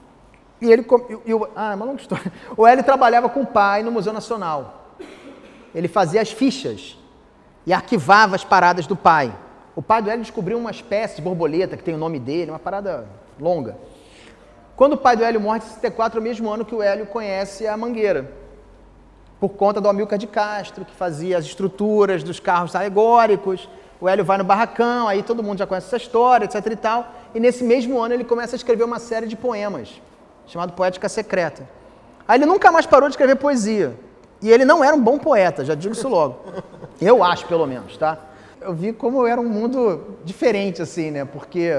E ele... E, e, o- ah, é uma longa história. O Hélio trabalhava com o pai no Museu Nacional. Ele fazia as fichas e arquivava as paradas do pai. O pai do Hélio descobriu uma espécie de borboleta que tem o nome dele, uma parada longa. Quando o pai do Hélio morre em sessenta e quatro, é o mesmo ano que o Hélio conhece a Mangueira, por conta do Amilcar de Castro, que fazia as estruturas dos carros alegóricos. O Hélio vai no barracão, aí todo mundo já conhece essa história, etc e tal. E nesse mesmo ano ele começa a escrever uma série de poemas, chamado Poética Secreta. Aí ele nunca mais parou de escrever poesia. E ele não era um bom poeta, já digo isso logo. Eu acho, pelo menos, tá? Eu vi como era um mundo diferente, assim, né? Porque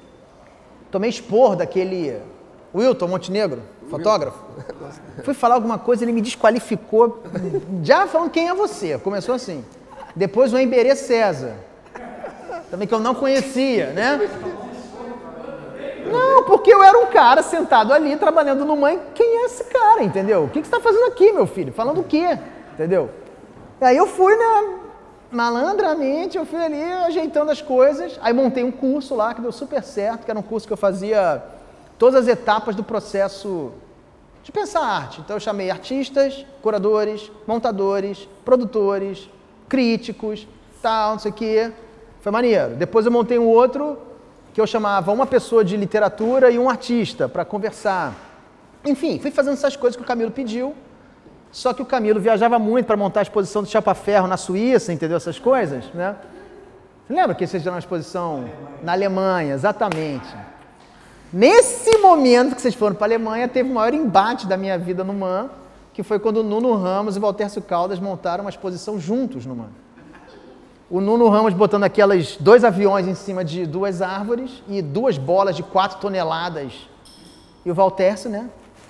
tomei expor daquele Wilton Montenegro, fotógrafo. Fui falar alguma coisa, ele me desqualificou, já falando quem é você. Começou assim. Depois o Emberê César, também que eu não conhecia, né? Não, porque eu era um cara sentado ali, trabalhando no Mãe. Quem é esse cara, entendeu? O que, que você está fazendo aqui, meu filho? Falando o quê? Entendeu? E aí eu fui, né, malandramente, eu fui ali ajeitando as coisas. Aí montei um curso lá que deu super certo, que era um curso que eu fazia todas as etapas do processo de pensar arte. Então eu chamei artistas, curadores, montadores, produtores, críticos, tal, não sei o quê. Foi maneiro. Depois eu montei um outro que eu chamava uma pessoa de literatura e um artista para conversar. Enfim, fui fazendo essas coisas que o Camilo pediu, só que o Camilo viajava muito para montar a exposição do Chapa-Ferro na Suíça, entendeu? Essas coisas, né? Você lembra que vocês fizeram uma exposição na Alemanha? Exatamente. Nesse momento que vocês foram para a Alemanha, teve o maior embate da minha vida no M A M, que foi quando o Nuno Ramos e o Valtércio Caldas montaram uma exposição juntos no M A M. o Nuno Ramos botando aquelas dois aviões em cima de duas árvores e duas bolas de quatro toneladas. E o Valtércio, né?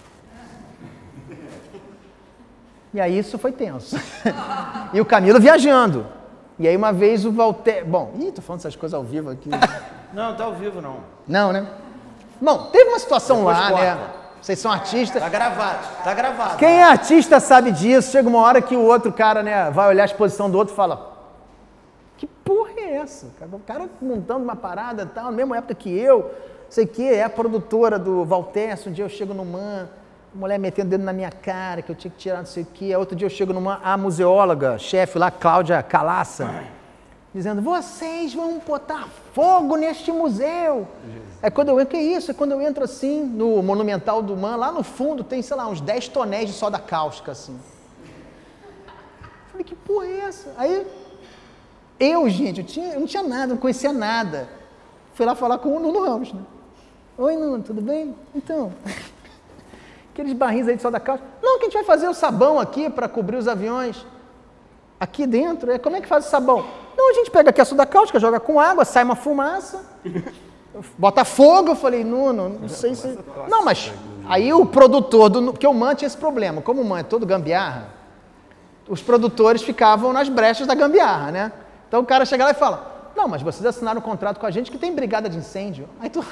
E aí isso foi tenso. E o Camilo viajando. E aí uma vez o Valtércio... Bom, ih, tô falando essas coisas ao vivo aqui. Não, tá ao vivo não. Não, né? Bom, teve uma situação Depois lá, corta. né? Vocês são artistas. Tá gravado, tá gravado. Quem é artista sabe disso. Chega uma hora que o outro cara, né, vai olhar a exposição do outro e fala: que porra é essa? O cara montando uma parada tal, na mesma época que eu, sei o que, é a produtora do Valtércio. Um dia eu chego no Man, a mulher metendo o dedo na minha cara, que eu tinha que tirar não sei o que. Outro dia eu chego no Man, a museóloga, chefe lá, Cláudia Calaça, dizendo: vocês vão botar fogo neste museu. É quando eu entro, que isso? É quando eu entro assim, no Monumental do Man, lá no fundo tem, sei lá, uns dez tonéis de soda cáustica, assim. Falei, que porra é essa? Aí, eu, gente, eu, tinha, eu não tinha nada, não conhecia nada. Fui lá falar com o Nuno Ramos, né? Oi, Nuno, tudo bem? Então, aqueles barris aí de soda cáustica. Não, que a gente vai fazer o sabão aqui para cobrir os aviões. Aqui dentro, é, como é que faz o sabão? Não, a gente pega aqui a soda cáustica, joga com água, sai uma fumaça, bota fogo. Eu falei, Nuno, não sei se... Não, mas aí o produtor, do... porque o Man tinha esse problema, como o Man é todo gambiarra, os produtores ficavam nas brechas da gambiarra, né? Então o cara chega lá e fala: não, mas vocês assinaram um contrato com a gente que tem brigada de incêndio. Aí tu...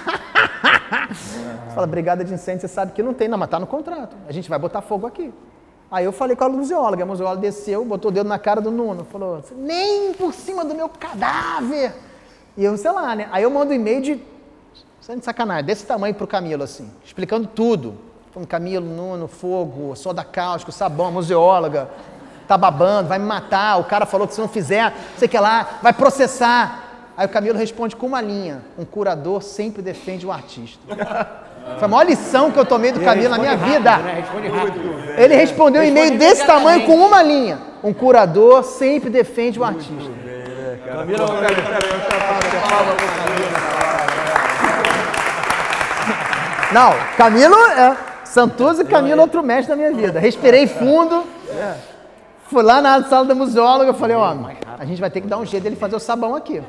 Você fala, brigada de incêndio, você sabe que não tem, não, mas tá no contrato, a gente vai botar fogo aqui. Aí eu falei com a museóloga, a museóloga desceu, botou o dedo na cara do Nuno, falou: nem por cima do meu cadáver. E eu, sei lá, né? Aí eu mando um e-mail de, sem de sacanagem, desse tamanho pro Camilo, assim, explicando tudo. Falando: Camilo, Nuno, fogo, soda cáustica, sabão, a museóloga tá babando, vai me matar, o cara falou que se não fizer, sei que lá, vai processar. Aí o Camilo responde com uma linha: um curador sempre defende o artista. Foi a maior lição que eu tomei do Camilo na minha vida. Ele respondeu um e-mail desse tamanho com uma linha: um curador sempre defende o artista. Camilo, Não, Camilo é Santuza e Camilo outro mestre da minha vida. Respirei fundo. Fui lá na sala da museóloga, falei: ó, a gente vai ter que dar um jeito dele fazer o sabão aqui.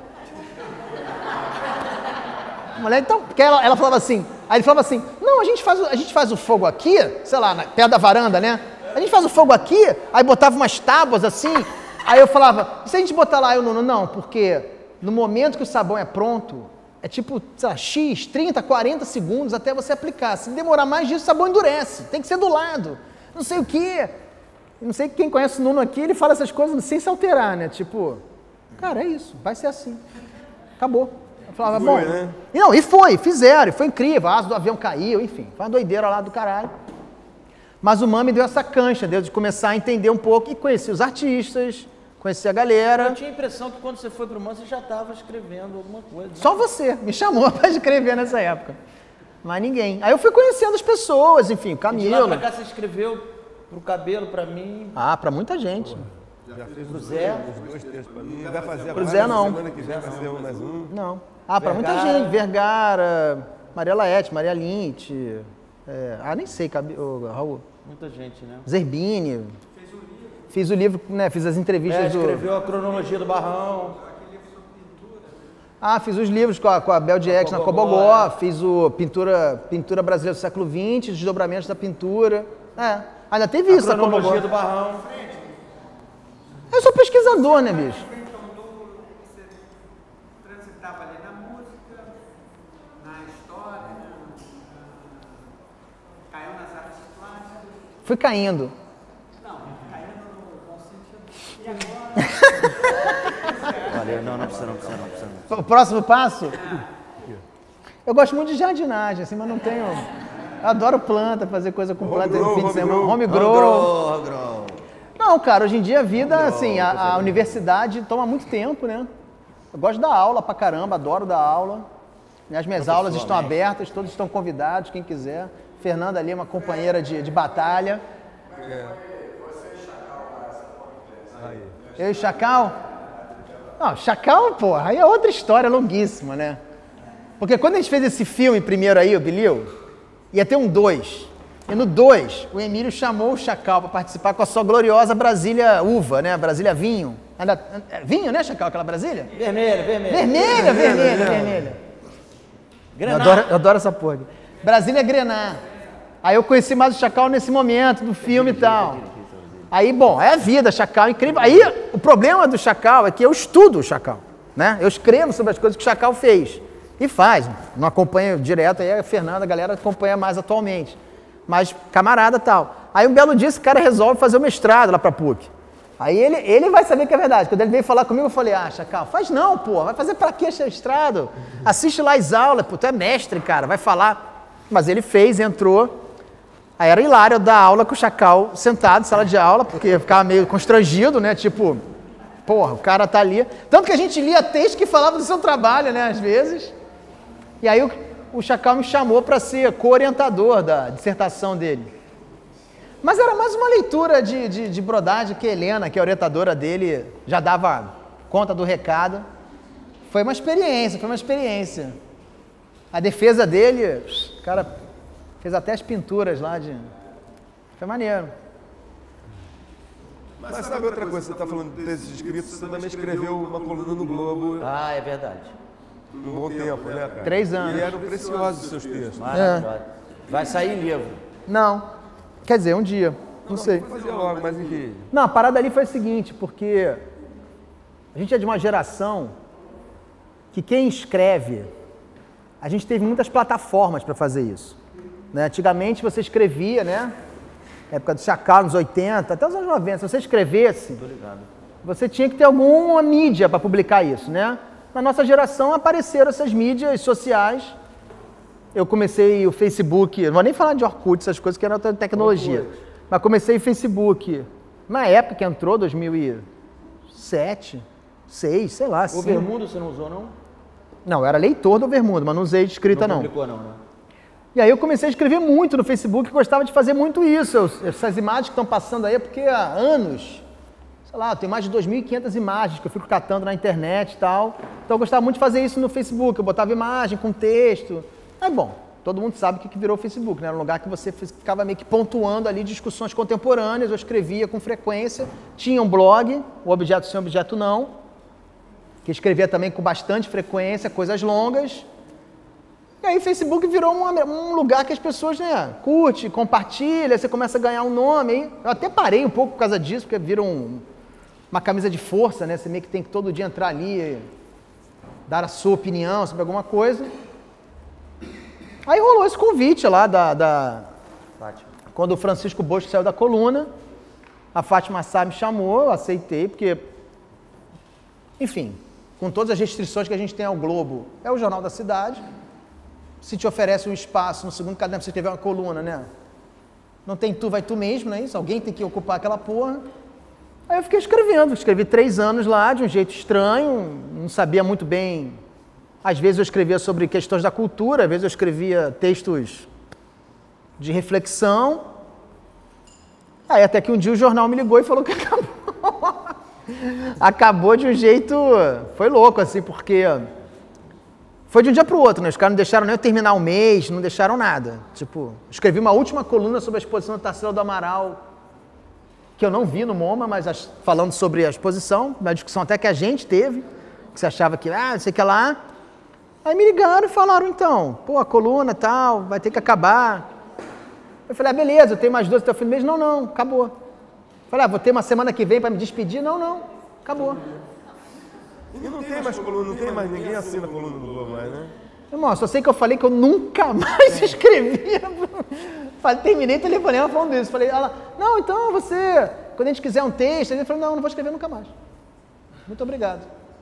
A mulher, então, porque ela, ela falava assim, aí ele falava assim: não, a gente faz, o- a gente faz o fogo aqui, sei lá, na, perto da varanda, né? A gente faz o fogo aqui, aí botava umas tábuas assim, aí eu falava: e se a gente botar lá? Eu, não, não, porque no momento que o sabão é pronto, é tipo, sei lá, X, trinta, quarenta segundos até você aplicar. Se demorar mais disso, o sabão endurece, tem que ser do lado, não sei o quê. Não sei quem conhece o Nuno aqui, ele fala essas coisas sem se alterar, né? Tipo, cara, é isso, vai ser assim. Acabou. Eu falava, Foi, bom. né? E não, e foi, fizeram, e foi incrível, a asa do avião caiu, enfim, foi uma doideira lá do caralho. Mas o Man me deu essa cancha, deu de começar a entender um pouco e conhecer os artistas, conhecer a galera. eu tinha a impressão que quando você foi pro Man, você já estava escrevendo alguma coisa. né? Só você me chamou para escrever nessa época. Mas ninguém. Aí eu fui conhecendo as pessoas, enfim, o De lá Camilo. pra cá você escreveu pro Cabelo, pra mim, Ah, para muita gente. Já fez pro os Zé. dois textos pra mim. Vai fazer Pro agora, Zé, não. semana que vem vai fazer mais um. Não. Ah, para muita Vergara. gente. Vergara, Maria Laete, Maria Lint. É, ah, nem sei, cabe, ô, Raul. Muita gente, né? Zerbini. Fiz o livro, né? Fiz as entrevistas É, do. escreveu a cronologia do Barrão. Ah, fiz os livros com a, com a Bel Diex na Cobogó, Cobogó, fiz o Pintura, Pintura Brasileira do século vinte, os desdobramentos da pintura. É, ainda teve isso A na Cobogó. cronologia do Barrão. Eu sou pesquisador, né, bicho? Transitava ali na música, na história, caiu nas artes plásticas. Fui caindo. Não, caindo no bom sentido. E agora? Valeu, não, não precisa, não precisa, não precisa. Não. O próximo passo? Eu gosto muito de jardinagem, assim, mas não tenho... Eu adoro planta, fazer coisa com planta no grow, fim de home semana. grow. Home grow. Home grow. Não, cara, hoje em dia a vida, assim, a, a universidade toma muito tempo, né? Eu gosto da aula pra caramba, adoro dar aula. As minhas aulas estão abertas, todos estão convidados, quem quiser. Fernanda ali, uma companheira de, de batalha. Eu e Chacal? Não, Chacal, porra, aí é outra história longuíssima, né? Porque quando a gente fez esse filme primeiro aí, o Bilil, ia ter um dois. E no dois, o Emílio chamou o Chacal para participar com a sua gloriosa Brasília Uva, né? Brasília Vinho. Ainda, vinho, né, Chacal, aquela Brasília? Vermelha, vermelha. Vermelha, vermelha, vermelha. Eu Grená. adoro, eu adoro essa porra. Brasília é Grená. Aí eu conheci mais o Chacal nesse momento do filme e tal. Aí, bom, é a vida, Chacal, incrível. Aí, o problema do Chacal é que eu estudo o Chacal, né? Eu escrevo sobre as coisas que o Chacal fez. E faz. Não acompanho direto, aí a Fernanda, a galera acompanha mais atualmente. Mas, camarada tal. Aí, um belo dia, esse cara resolve fazer o mestrado lá pra P U C. Aí, ele, ele vai saber que é verdade. Quando ele veio falar comigo, eu falei, ah, Chacal, faz não, pô. Vai fazer pra quê esse mestrado? Assiste lá as aulas, pô, tu é mestre, cara, vai falar. Mas ele fez, entrou. Aí era hilário dar aula com o Chacal sentado, sala de aula, porque ficava meio constrangido, né? Tipo, porra, o cara tá ali. Tanto que a gente lia texto que falava do seu trabalho, né? Às vezes. E aí o, o Chacal me chamou para ser co-orientador da dissertação dele. Mas era mais uma leitura de, de, de brodagem que a Helena, que é a orientadora dele, já dava conta do recado. Foi uma experiência, foi uma experiência. A defesa dele, o cara... Fez até as pinturas lá de... Foi maneiro. Mas sabe outra coisa, você está falando de textos escritos, você também escreveu uma coluna no Globo Ah, é verdade. há um bom tempo, né, cara? Três anos. E eram preciosos os seus textos. Maravilhoso. Vai sair livro. Não. Quer dizer, um dia. Não sei. Vou fazer logo, mas enfim. Não, a parada ali foi a seguinte, porque a gente é de uma geração que quem escreve, a gente teve muitas plataformas para fazer isso. Né? Antigamente você escrevia, né? Época do Chacal, nos oitenta, até os anos noventa, se você escrevesse, você tinha que ter alguma mídia para publicar isso, né? Na nossa geração apareceram essas mídias sociais. Eu comecei o Facebook, não vou nem falar de Orkut, essas coisas que eram outra tecnologia, Orkut. Mas comecei o Facebook na época que entrou, dois mil e sete, dois mil e seis, sei lá. O Vermudo você não usou, não? Não, eu era leitor do Vermudo, mas não usei de escrita, não. Não publicou, não, né? E aí eu comecei a escrever muito no Facebook, gostava de fazer muito isso. Eu, essas imagens que estão passando aí é porque há anos, sei lá, eu tenho mais de duas mil e quinhentas imagens que eu fico catando na internet e tal. Então eu gostava muito de fazer isso no Facebook, eu botava imagem com texto. Aí, bom, todo mundo sabe o que virou o Facebook, né? Era um lugar que você ficava meio que pontuando ali discussões contemporâneas, eu escrevia com frequência. Tinha um blog, o Objeto Sim, Objeto Não, que escrevia também com bastante frequência, coisas longas. E aí o Facebook virou um, um lugar que as pessoas, né, curte, compartilha, você começa a ganhar um nome. Aí eu até parei um pouco por causa disso, porque vira um, uma camisa de força, né? Você meio que tem que todo dia entrar ali e dar a sua opinião sobre alguma coisa. Aí rolou esse convite lá da... da Fátima. Quando o Francisco Bosco saiu da coluna, a Fátima Sá me chamou, eu aceitei, porque, enfim, com todas as restrições que a gente tem ao Globo, é o Jornal da Cidade. Se te oferece um espaço no segundo caderno pra você escrever uma coluna, né? Não tem tu, vai tu mesmo, não é isso? Alguém tem que ocupar aquela porra. Aí eu fiquei escrevendo, escrevi três anos lá, de um jeito estranho, não sabia muito bem. Às vezes eu escrevia sobre questões da cultura, às vezes eu escrevia textos de reflexão. Aí até que um dia o jornal me ligou e falou que acabou. Acabou de um jeito... Foi louco, assim, porque... Foi de um dia para o outro, né? Os caras não deixaram nem eu terminar o mês, não deixaram nada. Tipo, escrevi uma última coluna sobre a exposição do Tarsila do Amaral, que eu não vi no MoMA, mas as, falando sobre a exposição, uma discussão até que a gente teve, que você achava que, ah, não sei o que lá. Aí me ligaram e falaram, então, pô, a coluna e tal, vai ter que acabar. Eu falei, ah, beleza, eu tenho mais doze até o fim do mês. Não, não, acabou. Eu falei, ah, vou ter uma semana que vem para me despedir. Não, não, acabou. E não tem mais coluna, não tem mais, ninguém assina a coluna do Globo mais, né? Irmão, só sei que eu falei que eu nunca mais escrevia. Falei, terminei o telefonema falando isso. Falei, ela, não, então você, quando a gente quiser um texto, ele falou, não, não vou escrever nunca mais. Muito obrigado.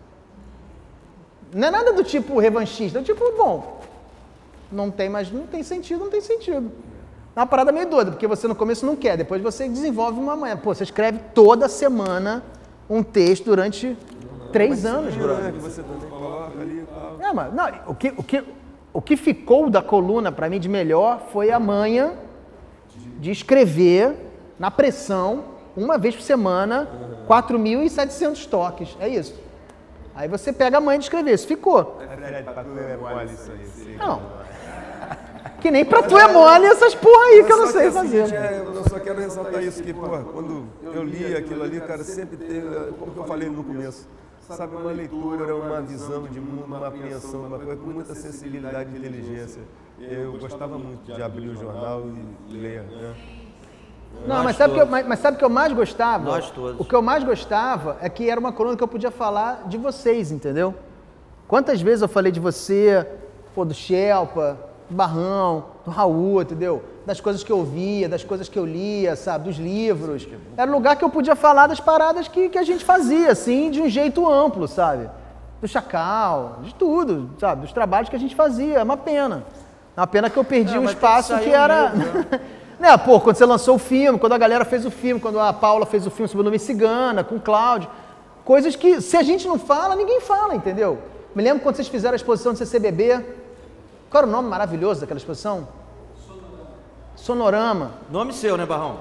Não é nada do tipo revanchista, é tipo, bom, não tem mais, não tem sentido, não tem sentido. É uma parada meio doida, porque você no começo não quer, depois você desenvolve uma manhã. Pô, você escreve toda semana um texto durante três anos, brother. Que você também coloca ali e tal. É, mas não, o, que, o, que, o que ficou da coluna para mim de melhor foi a manha de escrever na pressão, uma vez por semana, quatro mil e setecentos toques. É isso. Aí você pega a manha de escrever, isso ficou. É mole isso aí. Não. Que nem pra tu é mole essas porra aí que eu não Só sei é o fazer. seguinte, é, eu só quero ressaltar isso, que, pô, quando eu li aquilo ali, cara, sempre teve, como eu falei no começo, sabe, uma leitura, uma visão de mundo, uma apreensão, uma coisa com muita sensibilidade e inteligência. Eu gostava muito de abrir o jornal e ler, né? Não, Nós mas sabe, que eu, todos. mas, mas sabe o que eu mais gostava? Nós todos. O que eu mais gostava é que era uma coluna que eu podia falar de vocês, entendeu? Quantas vezes eu falei de você, pô, do Shelpa, do Barrão, do Raul, entendeu? Das coisas que eu via, das coisas que eu lia, sabe? Dos livros. Era um lugar que eu podia falar das paradas que, que a gente fazia, assim, de um jeito amplo, sabe? Do Chacal, de tudo, sabe? Dos trabalhos que a gente fazia. É uma pena. É uma pena que eu perdi É, um mas tem que espaço sair que um era... livro, né? Né, pô, quando você lançou o filme, quando a galera fez o filme, quando a Paula fez o filme sobre o nome Cigana, com o Cláudio, coisas que, se a gente não fala, ninguém fala, entendeu? Me lembro quando vocês fizeram a exposição do C C B B, qual era o nome maravilhoso daquela exposição? Sonorama. Nome seu, né, Barrão?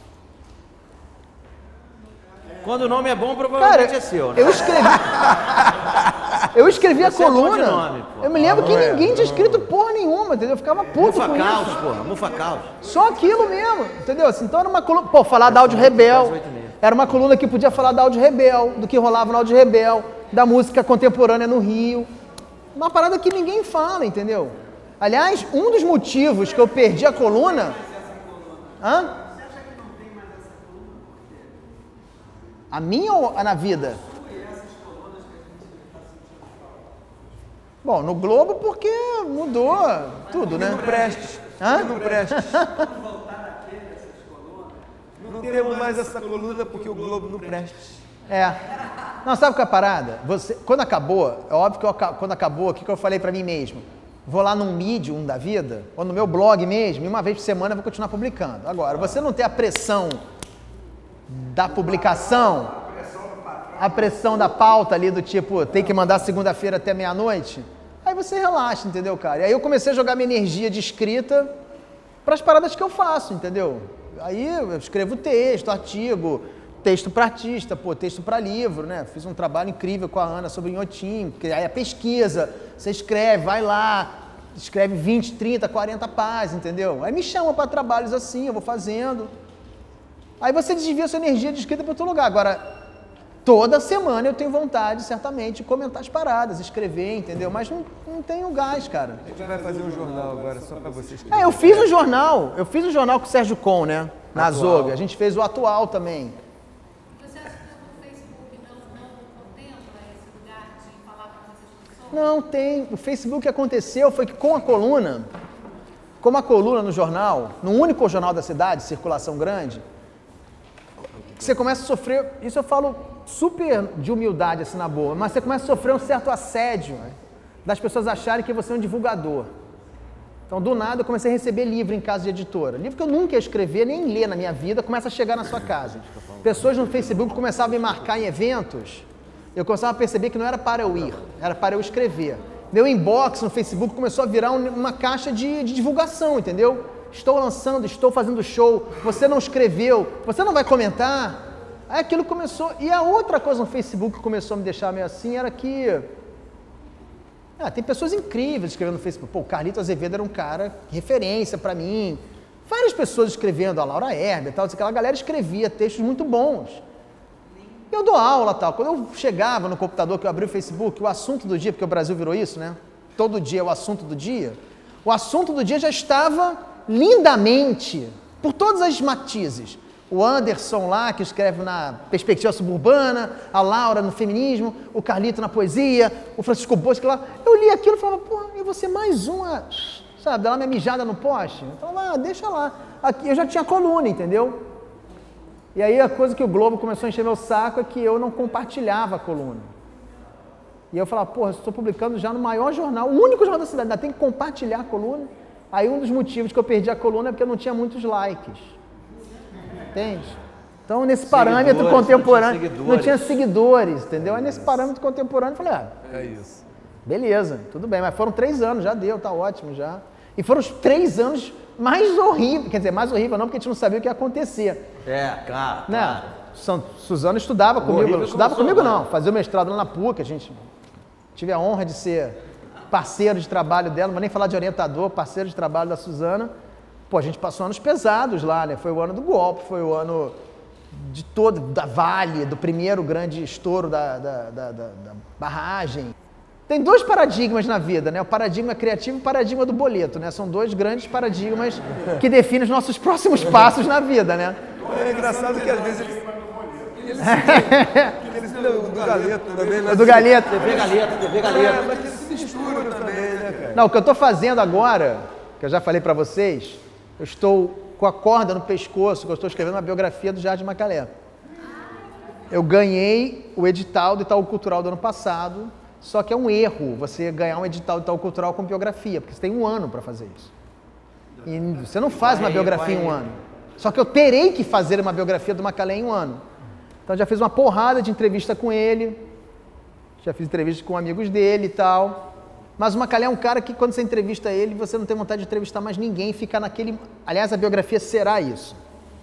Quando o nome é bom, provavelmente Cara, é seu, né? eu escrevi... Eu escrevi a Você é bom de coluna, nome, pô. eu me lembro que Não é, ninguém tinha escrito porra nenhuma, entendeu? Eu ficava puto Mufa com Caos, isso. porra, Mufa Caos. Só aquilo mesmo, entendeu? Assim, então era uma coluna... Pô, falar da Áudio Rebel. Era uma coluna que podia falar da Áudio Rebel, do que rolava no Áudio Rebel, da música contemporânea no Rio. Uma parada que ninguém fala, entendeu? Aliás, um dos motivos que eu perdi a coluna... Hã? A minha ou a na vida? Bom, no Globo porque mudou tudo, né? Não preste, Hã? não preste. Não temos mais essa coluna porque o Globo não preste. É. Não, sabe qual é a parada? Você, quando acabou, é óbvio que eu, aca- quando acabou, o que, que eu falei pra mim mesmo? Vou lá num Medium da vida, ou no meu blog mesmo, e uma vez por semana eu vou continuar publicando. Agora, você não ter a pressão da publicação, a pressão da pauta ali do tipo, tem que mandar segunda-feira até meia-noite, aí você relaxa, entendeu, cara? E aí eu comecei a jogar minha energia de escrita para as paradas que eu faço, entendeu? Aí eu escrevo texto, artigo, texto para artista, pô, texto para livro, né? Fiz um trabalho incrível com a Ana sobre Inhotim, que aí é pesquisa, você escreve, vai lá, escreve vinte, trinta, quarenta páginas, entendeu? Aí me chama para trabalhos assim, eu vou fazendo. Aí você desvia sua energia de escrita para outro lugar. Agora, toda semana eu tenho vontade, certamente, de comentar as paradas, escrever, entendeu? Mas não, não tenho gás, cara. A gente vai fazer um jornal agora só para você escrever. É, eu fiz um jornal, eu fiz um jornal com o Sérgio Com, né? Na Atual. Azog. A gente fez o Atual também. Você acha que o Facebook não, não contempla esse lugar de falar com essas pessoas? Não, tem. O Facebook, o que aconteceu foi que com a coluna, como a coluna no jornal, no único jornal da cidade, circulação grande, você começa a sofrer, isso eu falo super de humildade, assim, na boa, mas você começa a sofrer um certo assédio, né, das pessoas acharem que você é um divulgador. Então, do nada, eu comecei a receber livro em casa de editora. Livro que eu nunca ia escrever, nem ler na minha vida, começa a chegar na sua casa. Pessoas no Facebook começavam a me marcar em eventos, eu começava a perceber que não era para eu ir, era para eu escrever. Meu inbox no Facebook começou a virar um- uma caixa de, de divulgação, entendeu? Estou lançando, estou fazendo show, você não escreveu, você não vai comentar. Aí aquilo começou. E a outra coisa no Facebook que começou a me deixar meio assim era que... Ah, tem pessoas incríveis escrevendo no Facebook. Pô, o Carlito Azevedo era um cara referência pra mim. Várias pessoas escrevendo, a Laura Herber e tal, aquela galera escrevia textos muito bons. Eu dou aula e tal. Quando eu chegava no computador, que eu abri o Facebook, o assunto do dia, porque o Brasil virou isso, né? Todo dia é o assunto do dia. O assunto do dia já estava lindamente, por todas as matizes. O Anderson lá, que escreve na Perspectiva Suburbana, a Laura no feminismo, o Carlito na poesia, o Francisco Bosco lá. Eu li aquilo e falava, pô, eu vou ser mais uma, sabe, dar uma minha mijada no poste. Eu falava, ah, deixa lá. Aqui, eu já tinha coluna, entendeu? E aí a coisa que o Globo começou a encher meu saco é que eu não compartilhava a coluna. E eu falava, porra, eu estou publicando já no maior jornal, o único jornal da cidade, ainda tem que compartilhar a coluna. Aí um dos motivos que eu perdi a coluna é porque eu não tinha muitos likes. Entende? Então, nesse parâmetro Seguidores, contemporâneo, não tinha seguidores. não tinha seguidores, entendeu? Aí nesse parâmetro contemporâneo eu falei, ah, É isso. beleza, tudo bem, mas foram três anos, já deu, tá ótimo já. E foram os três anos mais horríveis, quer dizer, mais horrível não, porque a gente não sabia o que ia acontecer. É, cara. Né? São- Suzano estudava comigo, Horrível estudava começou comigo agora. não, fazia o mestrado lá na PUC, a gente tive a honra de ser parceiro de trabalho dela, não vou nem falar de orientador, parceiro de trabalho da Suzana. Pô, a gente passou anos pesados lá, né? Foi o ano do golpe, foi o ano de todo, da Vale, do primeiro grande estouro da, da, da, da, da barragem. Tem dois paradigmas na vida, né? O paradigma criativo e o paradigma do boleto, né? São dois grandes paradigmas que definem os nossos próximos passos na vida, né? É engraçado que às vezes eles... Eles do Galeto também, né? Do Galeto. T V Galeto, T V Galeto. É, mas eles se misturam também, né, cara? Não, o que eu tô fazendo agora, que eu já falei pra vocês, eu estou com a corda no pescoço, que eu estou escrevendo uma biografia do Jardim Macalé. Eu ganhei o edital do Itaú Cultural do ano passado, só que é um erro você ganhar um edital do Itaú Cultural com biografia, porque você tem um ano para fazer isso. E você não faz uma biografia em um ano. Só que eu terei que fazer uma biografia do Macalé em um ano. Então já fiz uma porrada de entrevista com ele, já fiz entrevista com amigos dele e tal. Mas o Macalé é um cara que quando você entrevista ele, você não tem vontade de entrevistar mais ninguém, fica naquele... Aliás, a biografia será isso.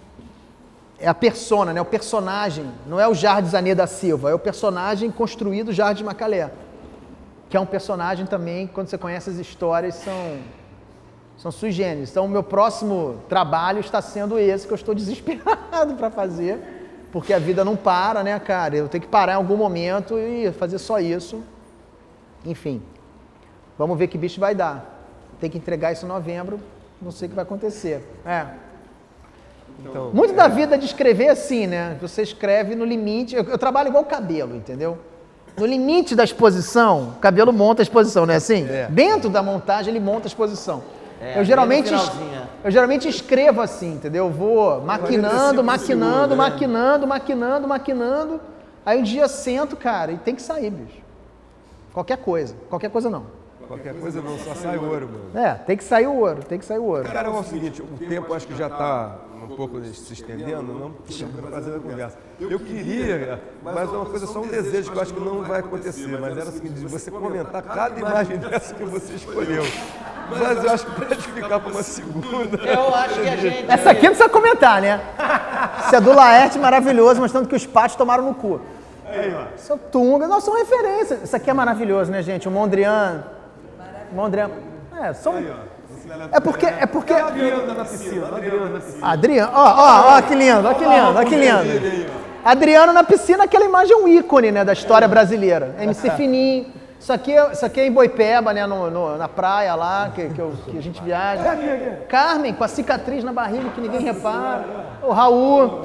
É a persona, né? O personagem, não é o Jardim Zané da Silva, é o personagem construído Jardim Macalé. Que é um personagem também, quando você conhece as histórias, são, são sui generis. Então o meu próximo trabalho está sendo esse, que eu estou desesperado para fazer, porque a vida não para, né, cara? Eu tenho que parar em algum momento e fazer só isso. Enfim. Vamos ver que bicho vai dar. Tem que entregar isso em novembro, não sei o que vai acontecer. É. Então, Muito é. da vida de escrever é assim, né? Você escreve no limite. Eu, eu trabalho igual cabelo, entendeu? No limite da exposição, o cabelo monta a exposição, não é assim? É. Dentro da montagem, ele monta a exposição. É, eu, geralmente, bem no finalzinho, é. eu geralmente escrevo assim, entendeu? Eu vou maquinando, maquinando, segundos, né? maquinando, maquinando, maquinando. Aí um dia eu sento, cara, e tem que sair, bicho. Qualquer coisa. Qualquer coisa não. Qualquer coisa não, só sai ouro, mano. É, tem que sair o ouro, tem que sair o ouro. Cara, é o seguinte, o tempo acho que já está um pouco se estendendo, não fazendo a conversa. Eu queria, mas é uma coisa, só um desejo que eu acho que não vai acontecer, mas era o seguinte, de você comentar cada imagem dessa que você escolheu. Mas eu acho que pode ficar para uma segunda. Eu acho que a gente... Essa aqui não precisa comentar, né? Isso é do Laerte maravilhoso, mostrando que os patos tomaram no cu. Aí, ó. Isso é o Tunga, não, são referências. Isso aqui é maravilhoso, né, gente? O Mondrian. Mondrian. É, são... É porque... É porque... Adriano na piscina, Adriano na piscina. Adriano, ó, ó, ó, que lindo, ó, que lindo, ó, que lindo. Adriano na piscina, aquela imagem é um ícone, né, da história brasileira. M C Fininho. Isso aqui, é- isso aqui é em Boipeba, né, no, no- na praia lá, que, que, eu- que a gente viaja. Carmen, com a cicatriz na barriga que ninguém repara. O Raul.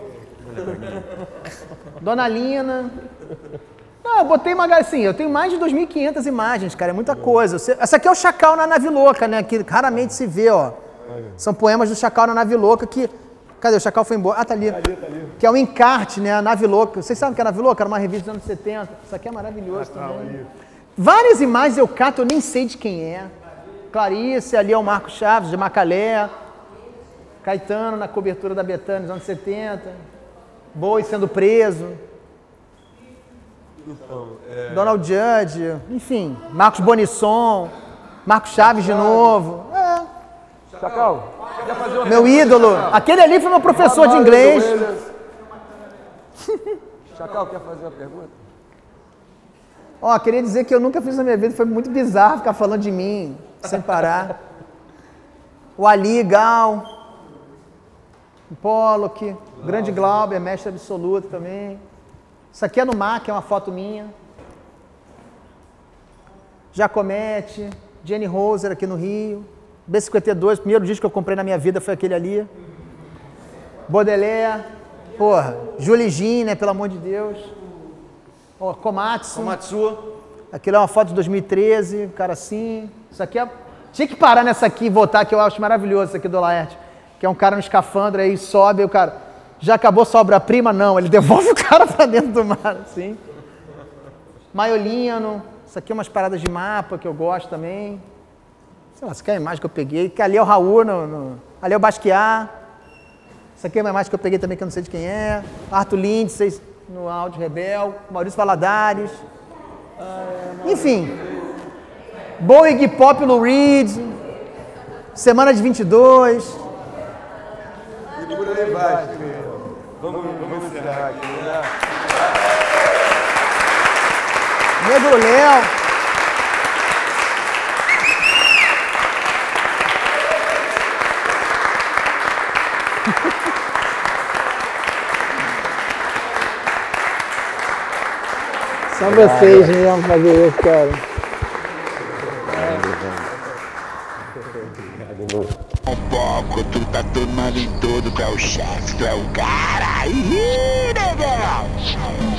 Dona Lina. Não, eu botei uma... Assim, eu tenho mais de duas mil e quinhentas imagens, cara, é muita coisa. Você- Essa aqui é o Chacal na Nave Louca, né, que raramente se vê, ó. São poemas do Chacal na Nave Louca que... Cadê? O Chacal foi embora. Ah, tá ali. Que é o encarte, né, a Nave Louca. Vocês sabem o que é a Nave Louca? Era uma revista dos anos setenta. Isso aqui é maravilhoso também. Várias imagens eu cato, eu nem sei de quem é. Clarice, ali é o Marco Chaves, de Macalé. Caetano na cobertura da Betânia nos anos setenta. Boi sendo preso. Donald Judge, enfim, Marcos Bonisson, Marcos Chaves de novo. É. Chacal, quer fazer uma Meu ídolo. Aquele ali foi meu professor de inglês. Chacal, quer fazer uma pergunta? Ó, queria dizer que eu nunca fiz na minha vida, foi muito bizarro ficar falando de mim, sem parar. O Ali, Gal, o Pollock, o grande Glauber, mestre absoluto também. Isso aqui é no mar, que é uma foto minha. Jacomete, Jenny Roser aqui no Rio. B cinquenta e dois, o primeiro disco que eu comprei na minha vida foi aquele ali. Baudelaire, porra, Julie Jean, né, pelo amor de Deus. Ó, Komatsu. Komatsu. Aquilo é uma foto de dois mil e treze, um cara assim. Isso aqui é... Tinha que parar nessa aqui e voltar, que eu acho maravilhoso isso aqui do Laerte. Que é um cara no escafandro, aí sobe e o cara... Já acabou sua obra-prima? Não, ele devolve o cara pra dentro do mar, assim. Maiolino. Isso aqui é umas paradas de mapa que eu gosto também. Sei lá, isso aqui é a imagem que eu peguei. Que ali é o Raul, no, no... ali é o Basquiat. Isso aqui é uma imagem que eu peguei também, que eu não sei de quem é. Arthur Lindsay, no Áudio Rebel. Maurício Valadares. Enfim. Bowie, Iggy Pop, Lou Reed. Semana de vinte e dois. E por aí vai, filho. Vamos, vamos encerrar aqui, né? Negro Léo. São vocês mesmo fazer isso, cara. Um pouco, tu tá tomando em tudo, tu é o chefe, tu é o cara. Ih, negão!